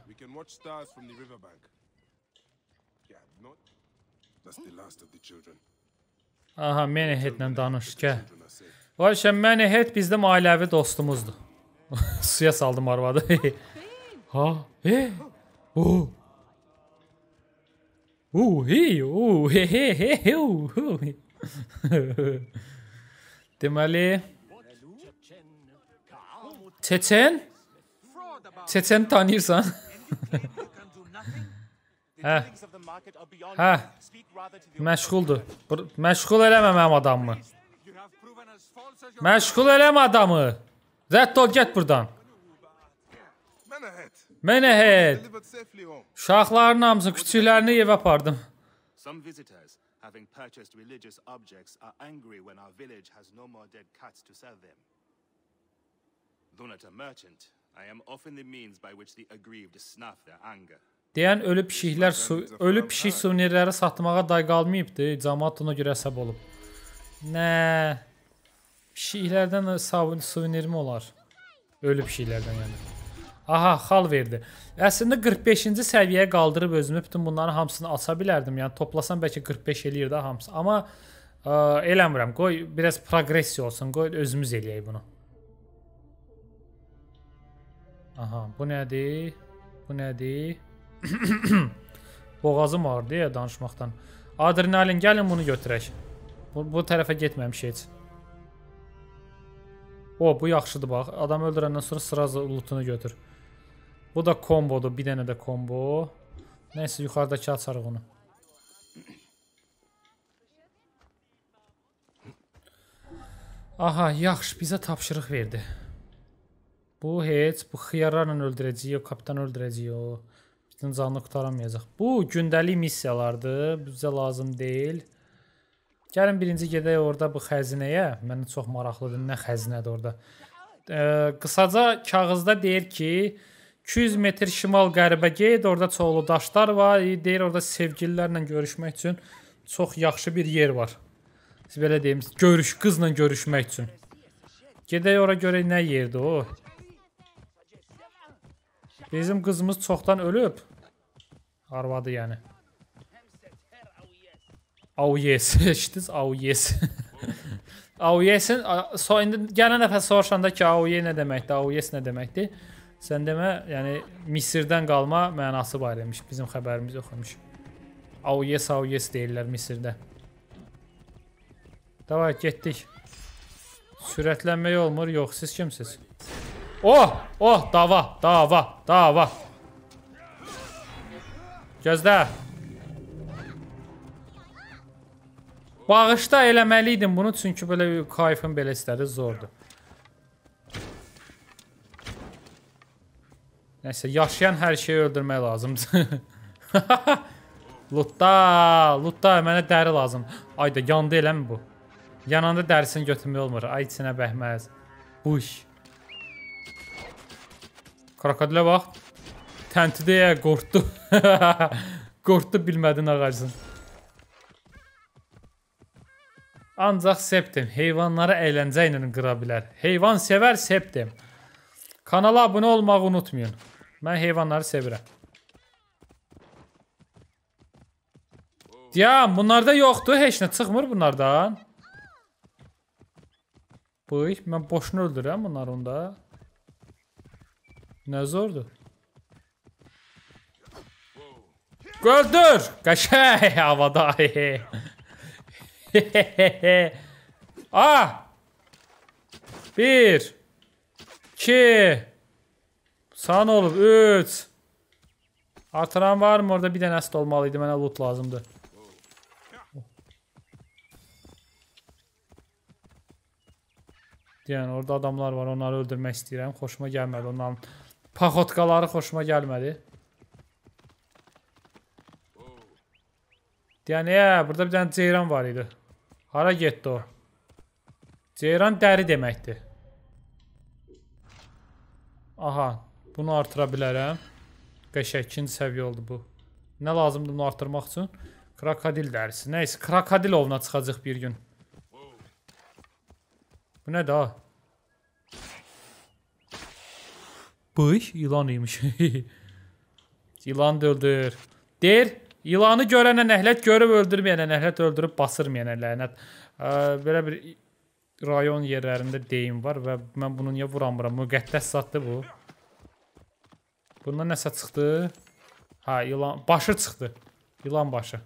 Aha, Menehetlə danış, gəl. Vayşə, Menehet bizim ailəvi dostumuzdur. Suya saldım arvadı. Ha, he, o. Uh, hey, uh, he, he, he, he, uh. Deməli, Çeçen? Çeçeni tanıyırsan? Hə. Hə. Məşğuldur. Məşğul eləmə mənim adamımı. Məşğul eləmə adamı. Rədd ol, get buradan. Menəhed. Uşaqların hamısı, küçüklərini evə apardım. Some visitors, having purchased religious objects, are angry when our village has no more dead cats to sell them. Though not a merchant, I am often the means by which the aggrieved snuff their anger. Deyən ölü pişiklər, ölü pişik suvenirləri satmağa day qalmayıbdı. Cəmaət ona görə əsəb olub. Nə? Pişiklərdən suvenir mi olar? Ölü pişiklərdən yəni. Aha, xal verdi. Əslində qırx beşinci səviyyəyə qaldırıb özümü bütün bunların hamısını aça bilərdim. Yəni toplasam bəlkə qırx beş eləyir də hamısı. Amma ə, eləmirəm. Qoy biraz progressiya olsun. Qoy özümüz eləyək bunu. Aha, bu nədir? Bu nədir? Boğazım ağrıdı ya danışmaqdan. Adrenalin, gəlin bunu götürək. Bu, bu tərəfə getməmiş heç. O, bu yaxşıdır bax. Adam öldürəndən sonra sıra lootunu götür. Bu da kombodur. Bir dənə də kombo. Neyse, yuxarıdakı açarıq onu. Aha, yaxşı. Bizə tapşırıq verdi. Bu heç. Bu xiyarlarla öldürəcəyik. Kapitan öldürəcəyik o. Bizim canını qutaramayacaq. Bu gündəlik missiyalardır. Bizə lazım deyil. Gəlin birinci gedək orada bu xəzinəyə. Mənə çox maraqlıdır. Nə xəzinədir orada. Ee, qısaca kağızda deyir ki iki yüz metr şimal-qərbə get. Orada çoxlu daşlar var. Deyir orada sevgililərlə görüşmək üçün çox yaxşı bir yer var. Siz belə deyim. Görüş, qızla görüşmək üçün. Gedək ora görək nə yerdir o. Bizim qızımız çoxdan ölüb. Arvadı yəni. Au yes. İşte au yes. Au yes'in so indi gələn dəfə soruşanda ki, au ye nə deməkdir? Au yes nə deməkdir? Sən demə, yəni Misirdən qalma mənası var imiş. Bizim xəbərimiz yox imiş. Au yes, au yes deyirlər Misirdə. Davay, getdik. Sürətlənmək olmur. Yox, siz kimsiz? Oh, oh, dava, dava, dava. Gözlə. Bağışda eləməliydim bunu, çünki belə kayfım belə istədi, zordur. Nəysə, yaşayan hər şeyi öldürmək lazımdır. Lutda, lutda, mənə dəri lazım. Ayda, yandı eləmi bu? Yananda dərisini götürmək olmur. Ay, içinə bəhməz. Buş. Krokodilə bax. Təntideyə qorxdu. Qorxdu, bilmədin ağacın. Ancaq Septim heyvanları əyləncə ilə qıra bilər. Heyvan sevər Septim. Kanala abunə olmağı unutmayın. Mən heyvanları sevirəm. Deyəm, bunlarda yoxdur. Heç nə çıxmır bunlardan. Bıy, mən boşuna öldürəm bunları onda. Nə zordur. Öldür! Qəşəy havada. Ah! Bir. İki. Sağ olub. Üç. Artıran var mı? Orada bir dənə əst olmalıydı. Mənə loot lazımdır. Yəni orada adamlar var. Onları öldürmək istəyirəm. Xoşuma gəlmədi. Onların paxotkaları xoşuma gəlmədi. Yəni, ya, burada bir dənə ceyran var idi. Hara getdi o? Ceyran dəri deməkdir. Aha, bunu artıra bilərəm. Qəşək, ikinci səviyyə oldu bu. Nə lazımdır bunu artırmaq üçün? Krokodil dərisi. Nəysə, krokodil ovuna çıxacaq bir gün. Bu nədir ha? Bıy, ilan imiş. İlan da öldür. Deyir, ilanı görənə nəhlət, görüb öldürməyənə nəhlət, öldürüb basırmayənə lənət. Belə bir rayon yerlərində deyim var və mən bunu niyə vuramıram? Müqəddəs zatdır bu. Bundan nəsə çıxdı? Ha, ilan, başı çıxdı. İlan başı.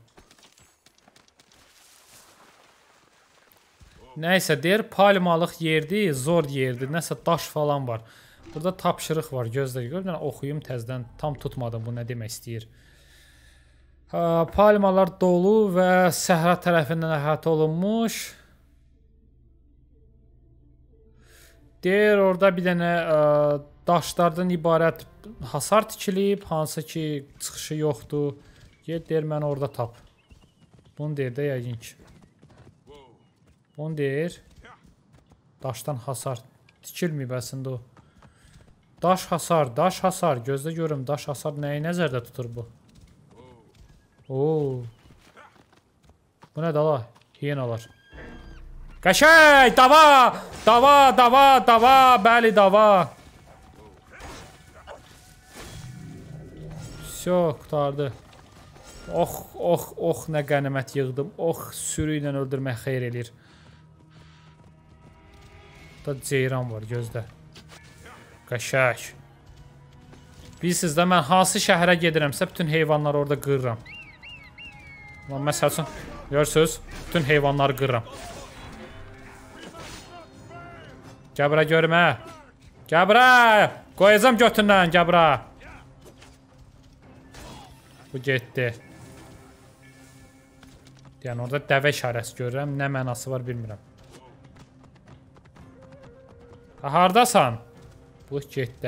Nəysə, deyir, palmalıq yerdir, zor yerdir. Nəsə daş falan var. Burada tapşırıq var, gözlə gör. Yəni oxuyum təzədən, tam tutmadım bu nə demək istəyir. Ha, palmalar dolu və səhra tərəfindən əhatə olunmuş. Deyir orada bir dənə ə, daşlardan ibarət hasar tikilib, hansı ki çıxışı yoxdur. Get deyir mən orada tap. Bunu deyir də yəqin ki. Bunu deyir. Daşdan hasar tikilməyib əslində o. Daş hasar, daş hasar. Gözlə görüm daş hasar nəyi nəzərdə tutur bu? Oo. Bu nə dala? Hiyenalar. Qəşəy! Dava! Dava! Dava! Dava! Bəli, dava! Всё, qurtardı. Ox, ox, ox, nə qənimət yığdım. Ox, sürü ilə öldürmək xeyr eləyir. Burada ceyran var, gözlə. Qəşək. Bilirsiniz də, mən hansı şəhərə gedirəmsə, bütün heyvanları orada qırıram. Məsəl üçün, görürsünüz, bütün heyvanları qırıram. Gəbirə görüm, hə? Gəbirə! Qoyacam götündən, gəbirə! Bu getdi. Yəni, orada dəvə işarəsi görürəm. Nə mənası var, bilmirəm. Ha, haradasan? Bu getdi.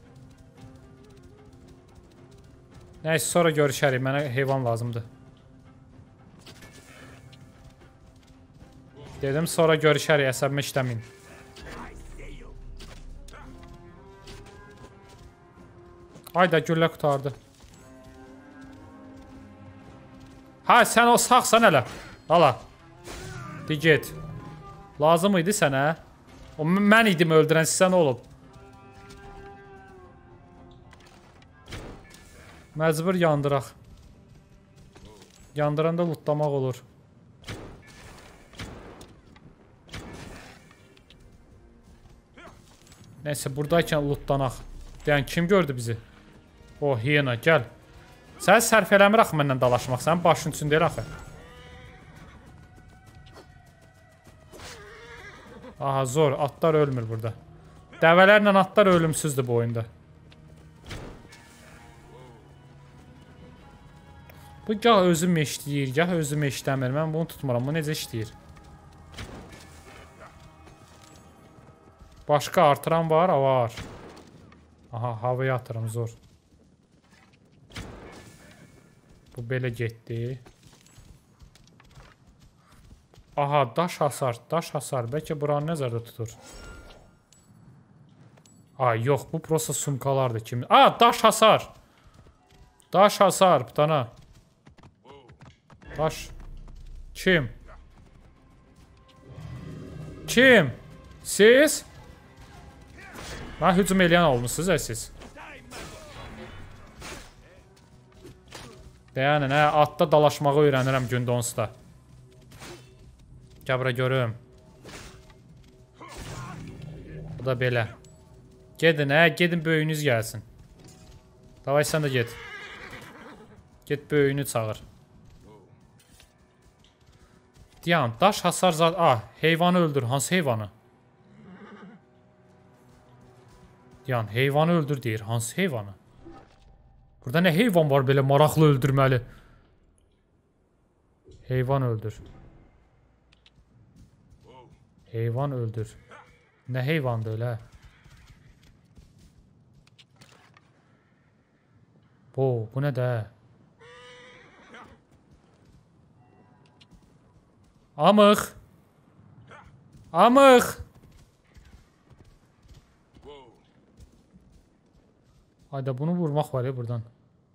Nəysə, sonra görüşərik. Mənə heyvan lazımdır. Dedim, sonra görüşərik. Əsəbimi işləməyin. Ayda, güllə qutardı. Ha, sən o sağsan hələ. Hala. De get. Lazım idi sənə. O, mən idim öldürən, sizə nə olub? Məcbur yandıraq. Yandıranda lootlamaq olur. Neyse, buradaykən lootlanaq. Yəni, kim gördü bizi? O, hiyena, gəl. Sən sərf eləmir axı məndən dalaşmaq. Sənin başın üçün deyil axı. Aha, zor. Atlar ölmür burada. Dəvələrlə atlar ölümsüzdür bu oyunda. Bu gah özüm eşləyir, gah özüm eşləmir. Mən bunu tutmuram. Bu necə işləyir? Başqa artıran var, var. Aha, havaya atıram, zor. Bu belə getdi. Aha, daş hasar, daş hasar. Bəlkə buranı nəzərdə tutur. Aa, yox, bu prosta sumkalardır. Kim? Aa, daş hasar. Daş hasar, bir tane. Daş. Kim? Kim? Siz? Mən hücum eləyən olmuşsunuz, ə siz? Yəni, nə, atda dalaşmağı öyrənirəm gündə onsuz da. Gəbirə görüm. Bu da belə. Gedin, hə, gedin böyüyünüz gəlsin. Davay, sən də get. Get böyüyünü çağır. Deyəm, daş hasar zat... Ah, heyvanı öldür. Hansı heyvanı? Deyəm, heyvanı öldür deyir. Hansı heyvanı? Burada nə heyvan var belə maraqlı öldürməli? Heyvan öldür. Heyvan öldür. Nə heyvandır öyle? Bu, bu nə də? Amıq. Amıq. Hayda, bunu vurmaq var ya buradan.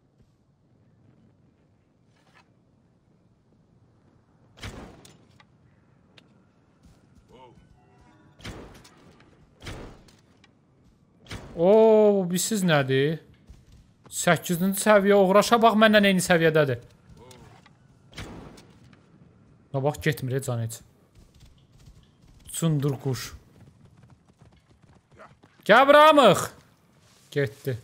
Oo, bu siz nədir? səkkizinci səviyyə uğraşa bax, məndən eyni səviyyədədir. Ha, bax, getmir, can heç. Cundur quş. Gəbramıq. Getdi.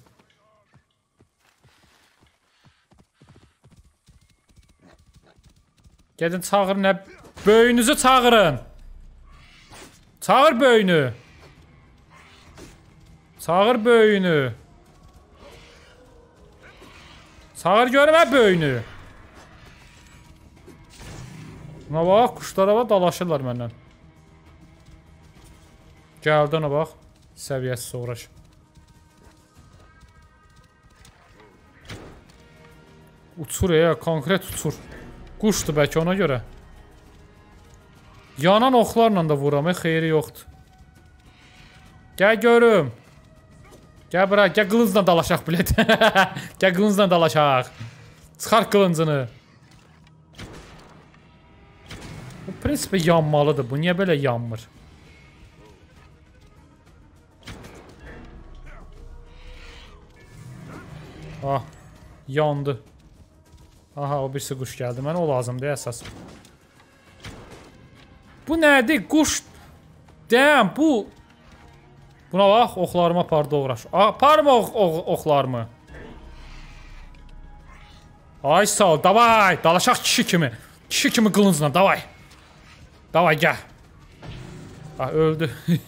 Gedin çağırın, nə? Böyünüzü çağırın. Çağır böyünü. Çağır böyünü. Çağır görmə böyünü. Buna bax, quşlara bax, dalaşırlar məndən. Gəldi ona bax. Səviyyəsiz uğraş. Uçur ya, konkret uçur. Quşdur bəlkə ona görə. Yanan oxlarla da vuram, xeyri yoxdur. Gəl görüm. Gəl bura, gəl qılıncla dalaşaq bilet. Gəl qılıncla dalaşaq. Çıxar qılıncını. Bu prinsipə yanmalıdır. Bu niyə belə yanmır? Ah, yandı. Aha, o birisi quş gəldi. Mənə o lazımdır əsas. Bu nədir? Quş. Deyəm, bu... Buna bax, oxlarımı apardı uğraş. Aparma ox ox oxlarımı. Ay sağ ol, davay. Dalaşaq kişi kimi. Kişi kimi qılıncla, davay. Davay, gəl. Ah, öldü.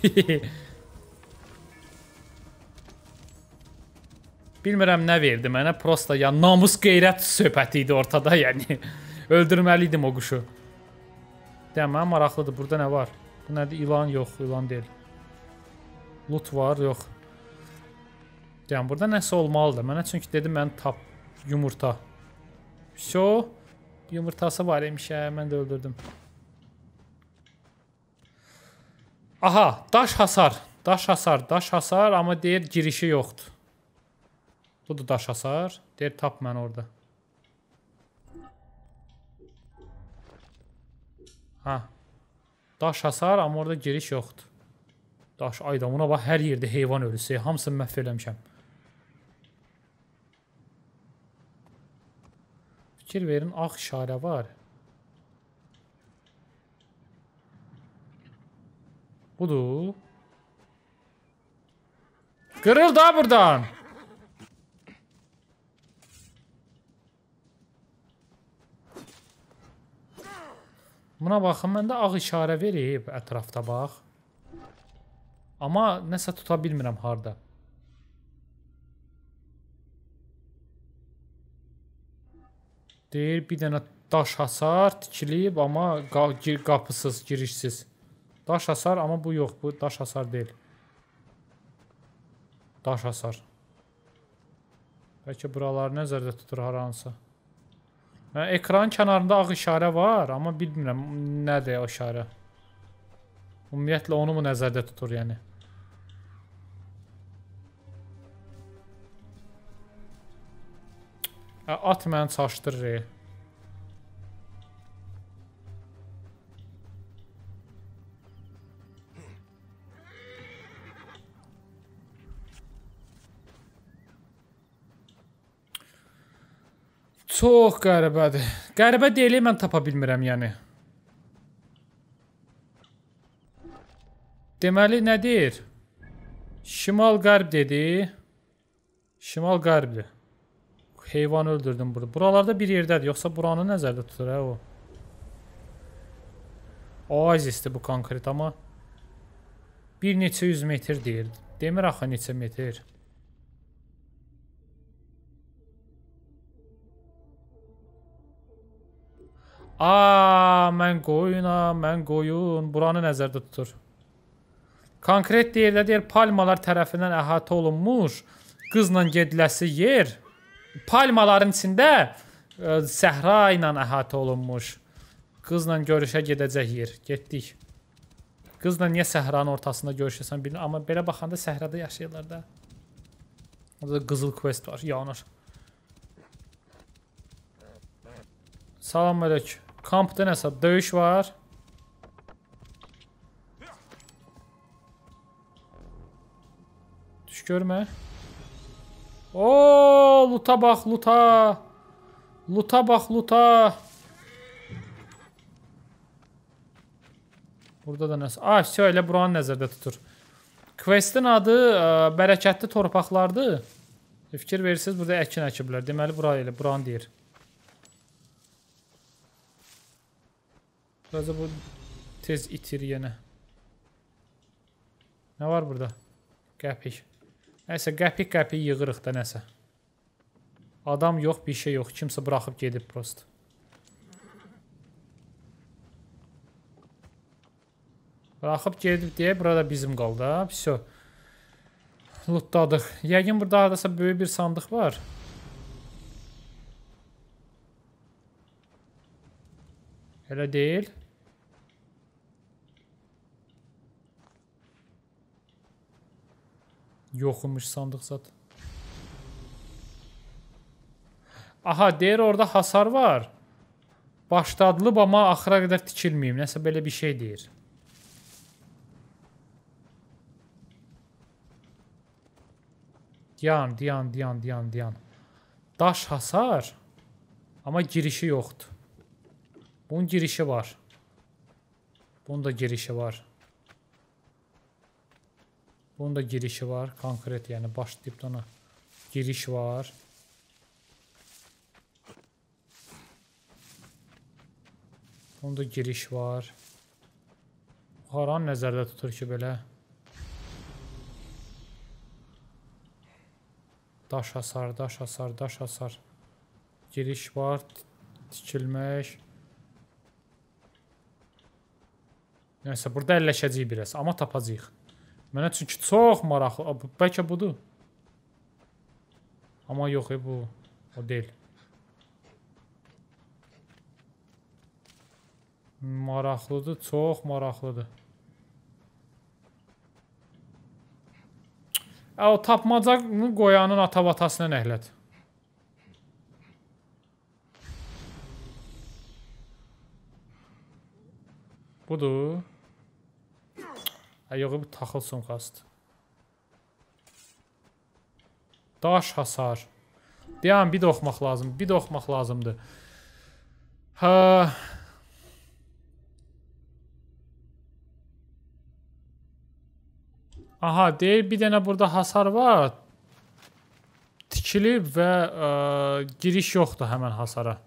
Bilmirəm nə verdi mənə, prosta ya namus qeyrət söhbəti idi ortada, yəni. Öldürməliydim o quşu. Deyəm, mənə maraqlıdır, burada nə var? Bu nədir? İlan yox, ilan deyil. Loot var, yox. Deyəm, burada nəsə olmalıdır. Mənə çünki dedim, mən tap yumurta. Şo, yumurtası var imiş, mən də öldürdüm. Aha, daş hasar. Daş hasar, daş hasar, amma deyir girişi yoxdur. Budur daş hasar. Deyir, tap mən orada. Ha. Daş hasar, amma orada giriş yoxdur. Daş, ayda, buna bax, hər yerdə heyvan ölüsü. Hamısını məhv eləmişəm. Fikir verin, ağ işarə var. Budur. Qırıl da buradan. Buna baxın, məndə ağ işarə verib ətrafda bax. Amma nəsə tuta bilmirəm harda. Deyir, bir dənə daş hasar tikilib, amma qapısız, girişsiz. Daş hasar, amma bu yox, bu daş hasar deyil. Daş hasar. Bəlkə buraları nəzərdə tutur haransa. Ekran kənarında ağ işarə var, amma bilmirəm nədir o işarə. Ümumiyyətlə onu mu nəzərdə tutur, yəni? At məni çaşdırır. Çox qəribədir. Qəribə deyil, mən tapa bilmirəm, yəni. Deməli, nədir? Şimal-qərb dedi. Şimal-qərbdir. Heyvan öldürdüm burada. Buralarda bir yerdədir, yoxsa buranı nəzərdə tutur, hə o? Oazisdir bu konkret, amma bir neçə yüz metr deyir. Demir axı neçə metr. Aa, mən qoyunam, mən qoyun. Buranı nəzərdə tutur. Konkret deyirlər, deyir, palmalar tərəfindən əhatə olunmuş, qızla gediləsi yer, palmaların içində ə, səhra ilə əhatə olunmuş, qızla görüşə gedəcək yer. Getdik. Qızla niyə səhranın ortasında görüşəsən bilmirəm, amma belə baxanda səhrada yaşayırlar da. Orada da qızıl quest var, yanır. Salam əleykum. Kampda nəsə, döyüş var. Düş görmə. Ooo, luta bax, luta. Luta bax, luta. Burada da nəsə. Ah, şöyle buranı nəzərdə tutur. Quest'in adı ə, bərəkətli torpaqlardır. Fikir verirsiniz, burada əkin əkiblər. Deməli, bura elə, buranı deyir. Biraz bu tez itir yenə. Nə var burada? Qəpik. Nəsə, qəpik-qəpik yığırıq da nəsə. Adam yox, bir şey yox. Kimsə bıraxıb gedib prosto. Bıraxıb gedib deyə, burada bizim qaldı. Vəsə. Lootladıq. Yəqin burada haradasa böyük bir sandıq var. Elə deyil. Yoxmuş sandıq zat. Aha, deyir orada hasar var. Başladılıb, amma axıra qədər tikilməyim. Nəsə belə bir şey deyir. Diyan, diyan, diyan, diyan, diyan. Daş hasar. Amma girişi yoxdur. Bunun girişi var. Bunun da girişi var. Bunun da girişi var. Konkret, yəni başlayıb ona. Giriş var. Bunun da giriş var. Haran nəzərdə tutur ki, belə. Daş hasar, daş hasar, daş hasar. Giriş var. Tikilmək. Nəysə, burada əlləşəcəyik biraz. Amma tapacağıq. Mənə çünki çox maraqlı. Bəlkə budur. Amma yox, e, bu. O deyil. Maraqlıdır, çox maraqlıdır. Ə, o tapmacaqını qoyanın ata-vatasına nəhlət. Budur. Ə, yox, bu taxıl sumkasıdır. Daş hasar. Deyəm, bir də oxumaq lazım. Bir də oxumaq lazımdır. Ha. Aha, deyir, bir dənə burada hasar var. Tikilib və ə, giriş yoxdur həmən hasara.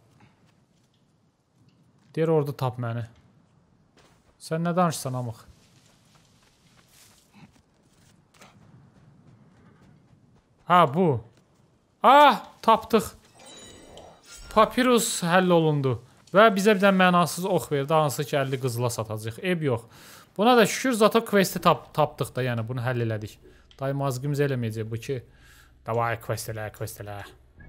Deyir, orada tap məni. Sən nə danışsan, amıq? Ha, bu. Ah, tapdıq. Papirus həll olundu. Və bizə bir dənə mənasız ox verdi, hansı ki, əlli qızıla satacaq. Eb yox. Buna da şükür, zata questi tap, tapdıq da, yəni bunu həll elədik. Dayı mazqımız eləməyəcək bu ki. Davay, quest elə, quest elə.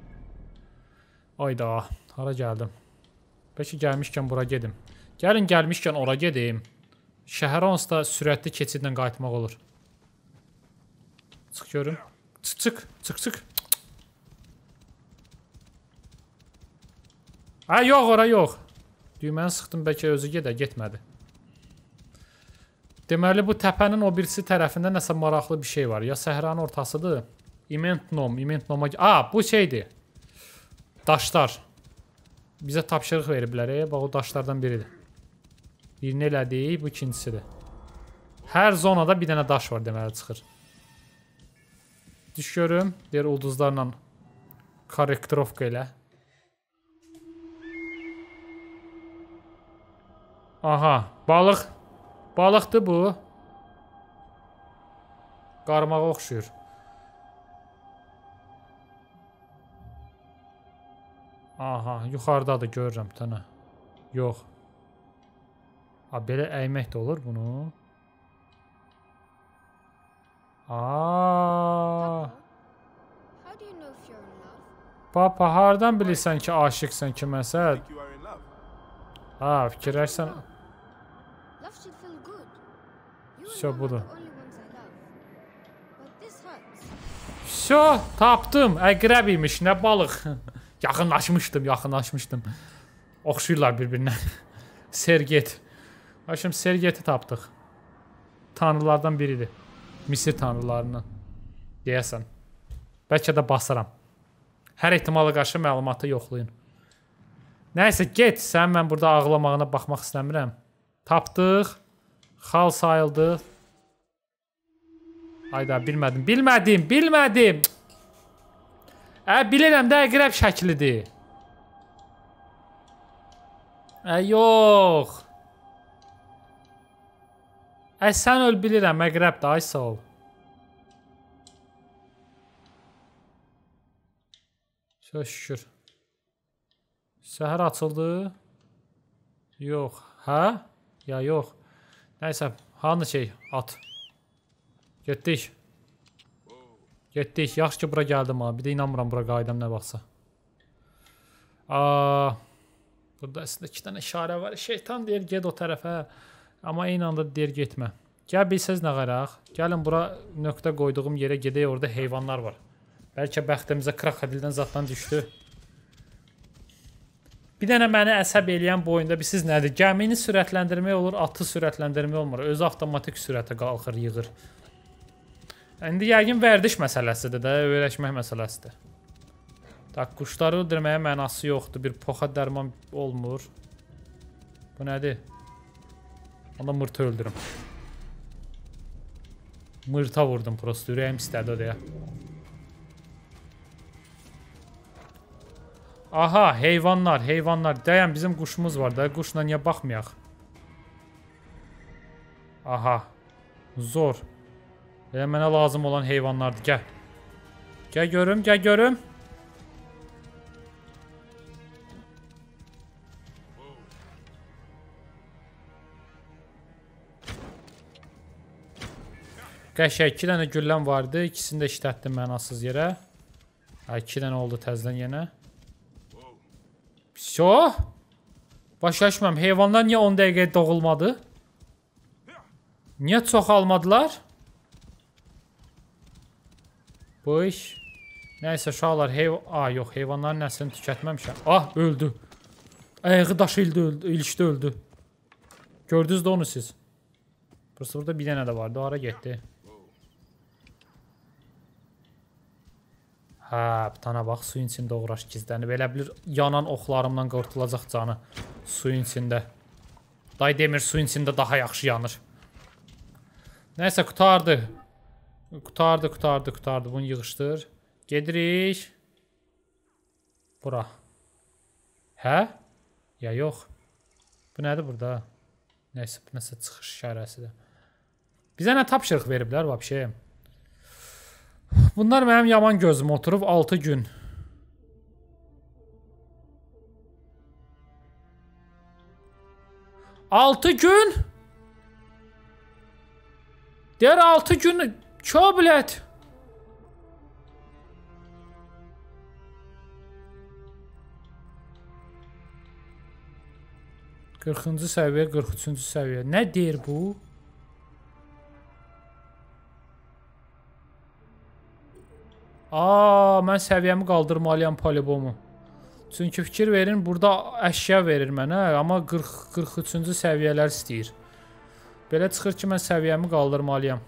Ayda, hara gəldim? Bəlkə gəlmişkən bura gedim. Gəlin, gəlmişkən ora gedim. Şəhər onsuz da sürətli keçidlə qayıtmaq olur. Çıx görün. Çıx, çıx, çıx, çıx. Ha, yox, ora yox. Düyməni sıxdım, bəlkə özü gedə, getmədi. Deməli, bu təpənin o birisi tərəfində nəsə maraqlı bir şey var. Ya səhranın ortasıdır. İment nom, İment noma... Aa, bu şeydir. Daşlar. Bizə tapşırıq veriblər. E, bax, o daşlardan biridir. Birini elədik, bu ikincisidir. Hər zonada bir dənə daş var, deməli, çıxır. Düş görüm. Deyir, ulduzlarla korrektirovka elə. Aha, balıq. Balıqdır bu. Qarmağa oxşuyur. Aha, yuxarıdadır, görürəm tənə. Yox. Ha, belə əymək də olur bunu. Aa. Papa, hardan bilirsən ki, aşıqsən kiməsə? Ha, fikirlərsən... Şo, budur. Şo, tapdım. Əqrəb imiş, nə balıq. Yaxınlaşmışdım, yaxınlaşmışdım. Oxşuyurlar bir-birinə. Serget. Başım, Sergeti tapdıq. Tanrılardan biridir. Misir tanrılarından. Deyəsən. Bəlkə də basıram. Hər ehtimala qarşı məlumatı yoxlayın. Nəysə, get. Sən mən burada ağlamağına baxmaq istəmirəm. Tapdıq. Xal sayıldı. Ayda, bilmədim, bilmədim, bilmədim. Ə, bilirəm də əqrəb şəklidir. Ə, yox. Ə, sən öl bilirəm, əqrəb də, ay sağ ol. Çox şükür. Səhər açıldı. Yox. Hə? Ya yox. Nəysə, hanı şey? At. Getdik. Getdik. Yaxşı ki, bura gəldim ha. Bir də inanmıram bura qaydam nə baxsa. Aa, burada əslində iki dənə işarə var. Şeytan deyir, get o tərəfə. Amma eyni anda deyir, getmə. Gəl bilsəz nə qaraq. Gəlin bura nöqtə qoyduğum yerə gedək, orada heyvanlar var. Bəlkə bəxtimizə krokodildən zatdan düşdü. Bir dənə məni əsəb eləyən bu oyunda bilsiz nədir? Gəmini sürətləndirmək olur, atı sürətləndirmək olmur. Özü avtomatik sürətə qalxır, yığır. İndi yəqin vərdiş məsələsidir də, öyrəşmək məsələsidir. Tak, quşları öldürməyə mənası yoxdur. Bir poxa dərman olmur. Bu nədir? Onda mırtı öldürüm. Mırta vurdum prosto. Ürəyim istədi o deyə. Aha, heyvanlar, heyvanlar. Dayan, bizim quşumuz var da. Quşla niyə baxmayaq? Aha. Zor. Elə mənə lazım olan heyvanlardır. Gəl. Gəl görüm, gəl görüm. Qəşək, iki dənə gülləm vardı. İkisini də işlətdim mənasız yerə. Ha, iki dənə oldu təzdən yenə. So. Başlaşmam. Heyvanlar niyə on dəqiqəyə doğulmadı? Niyə çoxalmadılar? Bu iş. Nəysə uşaqlar. Heyv Aa, yox, heyvanların nəslini tükətməmişəm. Ah, öldü. Ayağı daşı ildi, öldü. İlişdə öldü. Gördünüz də onu siz. Burası burada bir dənə də vardı. O ara getdi. Hə, bir tane bax, suyun içində uğraş gizlənib. Elə bilir, yanan oxlarımdan qurtulacaq canı suyun içində. Day demir, suyun içində daha yaxşı yanır. Nəysə, qutardı. Qutardı, qutardı, qutardı. Bunu yığışdır. Gedirik. Bura. Hə? Ya yox. Bu nədir burada? Nəysə, bu nəsə çıxış işarəsidir. Bizə nə tapşırıq veriblər, vəbşə? Bunlar mənim yaman gözüm oturub altı gün. altı gün? Deyər altı gün çöblət. qırxıncı səviyyə, qırx üçüncü səviyyə. Nə deyir bu? Aa, mən səviyyəmi qaldırmalıyam polibomu. Çünki fikir verin, burada əşya verir mənə, amma qırx, qırx üçüncü səviyyələr istəyir. Belə çıxır ki, mən səviyyəmi qaldırmalıyam.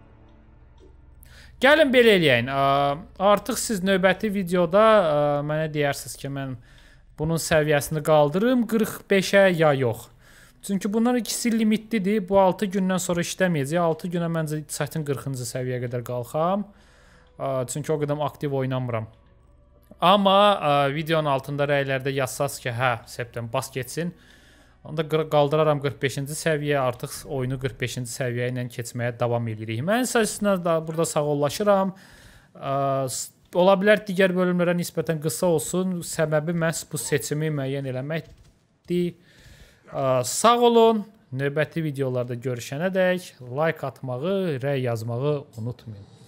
Gəlin belə eləyəyin. Artıq siz növbəti videoda mənə deyərsiniz ki, mən bunun səviyyəsini qaldırım qırx beşə ya yox. Çünki bunlar ikisi limitlidir. Bu altı gündən sonra işləməyəcək. altı günə məncə çətin qırxıncı səviyyəyə qədər qalxam. Çünki o qədər aktiv oynamıram. Amma videonun altında rəylərdə yazsaz ki, hə, septem bas geçsin. Onda qaldıraram qırx beşinci səviyyə, artıq oyunu qırx beşinci səviyyə ilə keçməyə davam edirik. Mən sizlə da burada sağollaşıram. Ola bilər digər bölümlərə nisbətən qısa olsun. Səbəbi məhz bu seçimi müəyyən eləməkdir. Sağ olun. Növbəti videolarda görüşənədək like atmağı, rəy yazmağı unutmayın.